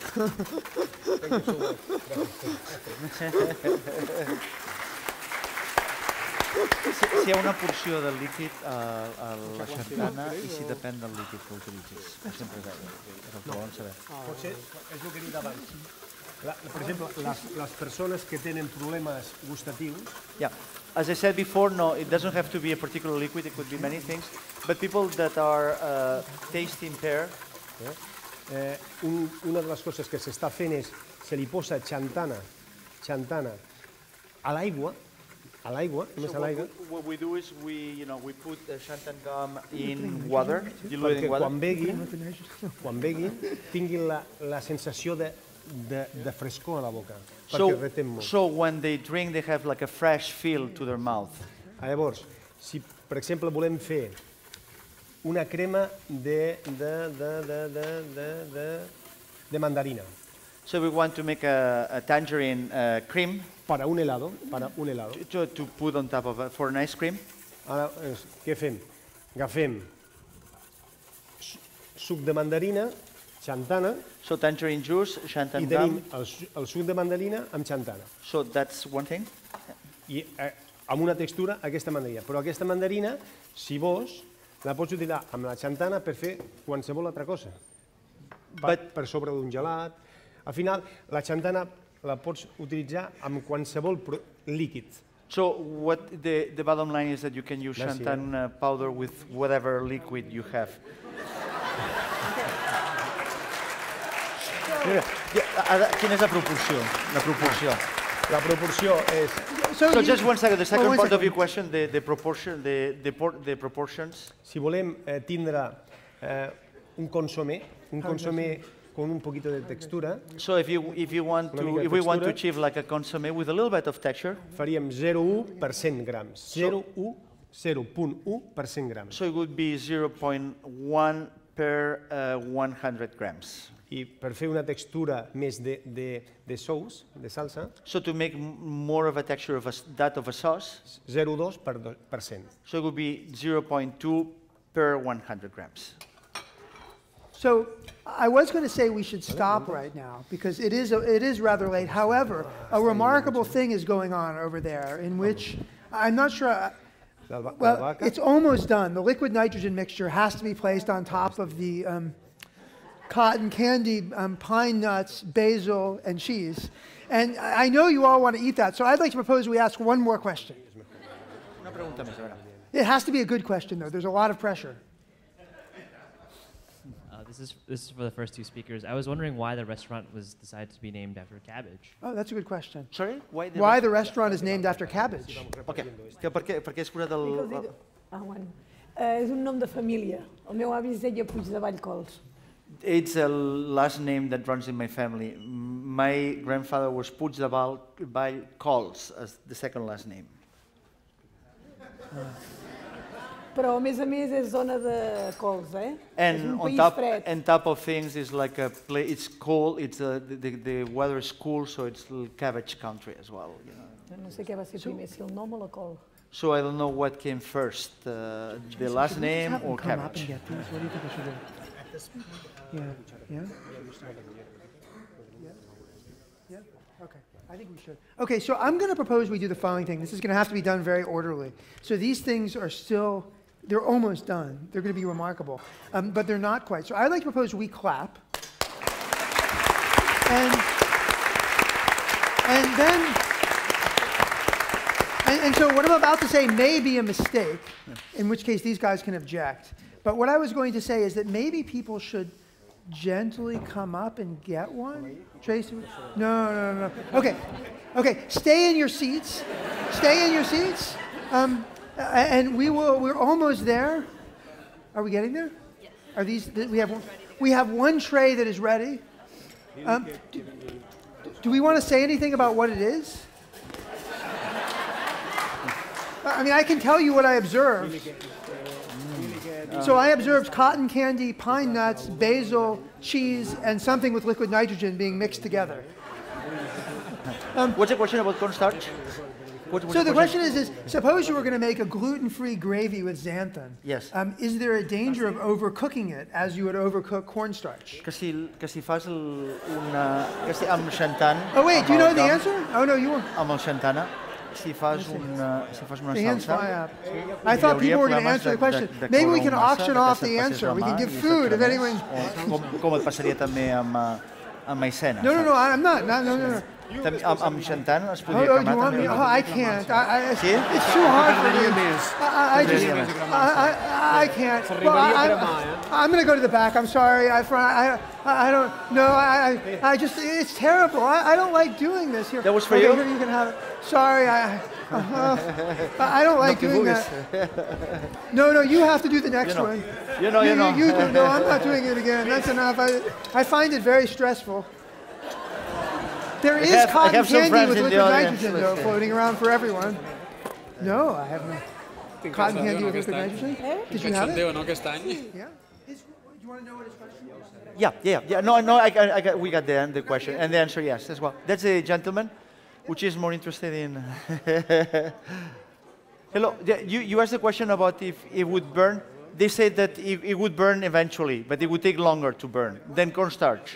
Speaker 3: Si hi ha una porció de líquid a la xantana i si depèn del líquid que utilitzis. Sempre és el que volen saber.
Speaker 7: Potser és el que he dit abans. Per exemple, les persones que tenen problemes gustatius,
Speaker 3: Yeah. As I said before, no, it doesn't have to be a particular liquid. It could be many things. But people that are taste impaired,
Speaker 7: una de les coses que s'està fent és se li posa xantana a l'aigua, només a l'aigua,
Speaker 3: what we do is we put the xanthan gum in water, diluted
Speaker 7: perquè
Speaker 3: in water.
Speaker 7: quan beguin tinguin la sensació de frescor a la boca,
Speaker 3: So,
Speaker 7: perquè retén molt.
Speaker 3: so when they drink, they have like a fresh feel to their mouth.
Speaker 7: Llavors, si per exemple volem fer una crema de mandarina
Speaker 3: So we want to make a tangerine cream
Speaker 7: para un helado,
Speaker 3: to put on top of it for an ice cream.
Speaker 7: ara què fem? Agafem suc de mandarina, xantana,
Speaker 3: So tangerine juice,
Speaker 7: i
Speaker 3: xanthan
Speaker 7: tenim
Speaker 3: gum.
Speaker 7: el suc de mandarina amb xantana.
Speaker 3: So that's one thing.
Speaker 7: I amb una textura aquesta mandarina. Però aquesta mandarina, si vols, la pots utilitzar amb la xantana per fer qualsevol altra cosa. Per sobre d'un gelat. Al final, la xantana la pots utilitzar amb qualsevol líquid.
Speaker 3: So what the bottom line is that you can use
Speaker 7: Gràcies.
Speaker 3: xanthan powder with whatever liquid you have. Quina és la proporció?
Speaker 7: La proporció és...
Speaker 3: So just one second, the second
Speaker 1: one
Speaker 3: part of
Speaker 1: second.
Speaker 3: your question, the proportions.
Speaker 7: Si volem tindre un consomé con un poquito de textura,
Speaker 3: So if we want
Speaker 7: Una mica de
Speaker 3: to
Speaker 7: textura.
Speaker 3: achieve like a consommé with a little bit of texture,
Speaker 7: faríem 0,1 per 100 grams. 0,1 per 100 grams.
Speaker 3: so it would be 0.1 per 100 grams.
Speaker 7: I per fer una textura més de sous, de salsa,
Speaker 3: So to make more of a texture of that of a sauce,
Speaker 7: 0,2 per 100.
Speaker 3: so it would be 0.2 per 100 grams.
Speaker 1: So I was going to say we should stop right now because it is rather late. However, a remarkable thing is going on over there in which I'm not sure. Well, it's almost done. The liquid nitrogen mixture has to be placed on top of the cotton candy, pine nuts, basil, and cheese. And I know you all want to eat that, so I'd like to propose we ask one more question. It has to be a good question, though. There's a lot of pressure.
Speaker 8: This is for the first two speakers. I was wondering why the restaurant was decided to be named after cabbage.
Speaker 1: Oh, that's a good question.
Speaker 3: Sorry?
Speaker 1: Why the restaurant is named after cabbage?
Speaker 3: Okay. Per què és posat el...
Speaker 2: Bueno. És un nom de família. El meu avi es deia Puigdevall Cols.
Speaker 3: It's a last name that runs in my family. My grandfather was Puigdevall Cols as the second last name.
Speaker 2: Però, a més, és zona de cols, eh?
Speaker 3: And on top of things, it's like a place. It's cold. It's the weather is cool, so it's cabbage country as well. You know.
Speaker 2: No sé què va ser primer, si el nom o la col.
Speaker 3: So I don't know what came first, the last name or cabbage.
Speaker 1: What do you think I should do? Yeah. Okay. I think we should. Okay, so I'm going to propose we do the following thing. This is going to have to be done very orderly. So these things are still, they're almost done. They're going to be remarkable, but they're not quite. So I'd like to propose we clap. And so what I'm about to say may be a mistake, in which case these guys can object. But what I was going to say is that maybe people should gently come up and get one? Tracy? No. Okay, stay in your seats. Stay in your seats. And we're almost there. Are we getting there? Yes. Are these, we have one tray that is ready. Do we want to say anything about what it is? I mean, I can tell you what I observed. So I observed cotton candy, pine nuts, basil, cheese, and something with liquid nitrogen being mixed together.
Speaker 3: What's the question about cornstarch?
Speaker 1: So the question is, suppose you were going to make a gluten-free gravy with xanthan.
Speaker 3: Yes.
Speaker 1: Is there a danger of overcooking it as you would overcook cornstarch?
Speaker 3: Que si fas amb xantan...
Speaker 1: Oh wait, do you know the answer? Oh no, you won't.
Speaker 3: Amb el xantana, si fas una salsa...
Speaker 1: I thought people were going to answer the question. Maybe we can auction off the answer. We can give food if anyone...
Speaker 3: Com et passaria també amb maicena.
Speaker 1: No, I'm not. No.
Speaker 3: Amb xantan es podria cremar també.
Speaker 1: Oh, I can't. It's too hard for me. I can't. Well, I'm going to go to the back. I'm sorry. I don't know. I just, it's terrible. I don't like doing this here.
Speaker 3: That was for you?
Speaker 1: Here, you can have it. Sorry. I don't like doing that. No, you have to do the next one.
Speaker 3: You know.
Speaker 1: No, I'm not doing it again. That's enough. I find it very stressful. There is cotton candy with liquid nitrogen, though, floating around for everyone. No, I haven't. Cotton candy with liquid nitrogen? Did you have it? Yeah. Do you want to know what his question is?
Speaker 3: Yeah. No, we got the question. And the answer, yes, as well. That's a gentleman, which is more interested in... Hello, you asked the question about if it would burn. They said that it would burn eventually, but it would take longer to burn than cornstarch.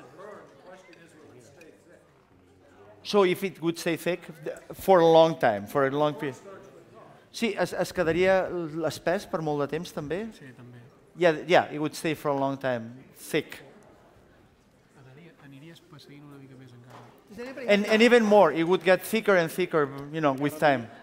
Speaker 3: So if it would stay thick for a long time, for a long period. Sí, es quedaria espès per molt de temps també?
Speaker 4: Sí, també.
Speaker 3: Yeah, it would stay for a long time, thick.
Speaker 4: Aniria espessint una mica més encara.
Speaker 3: And even more, it would get thicker and thicker, with time.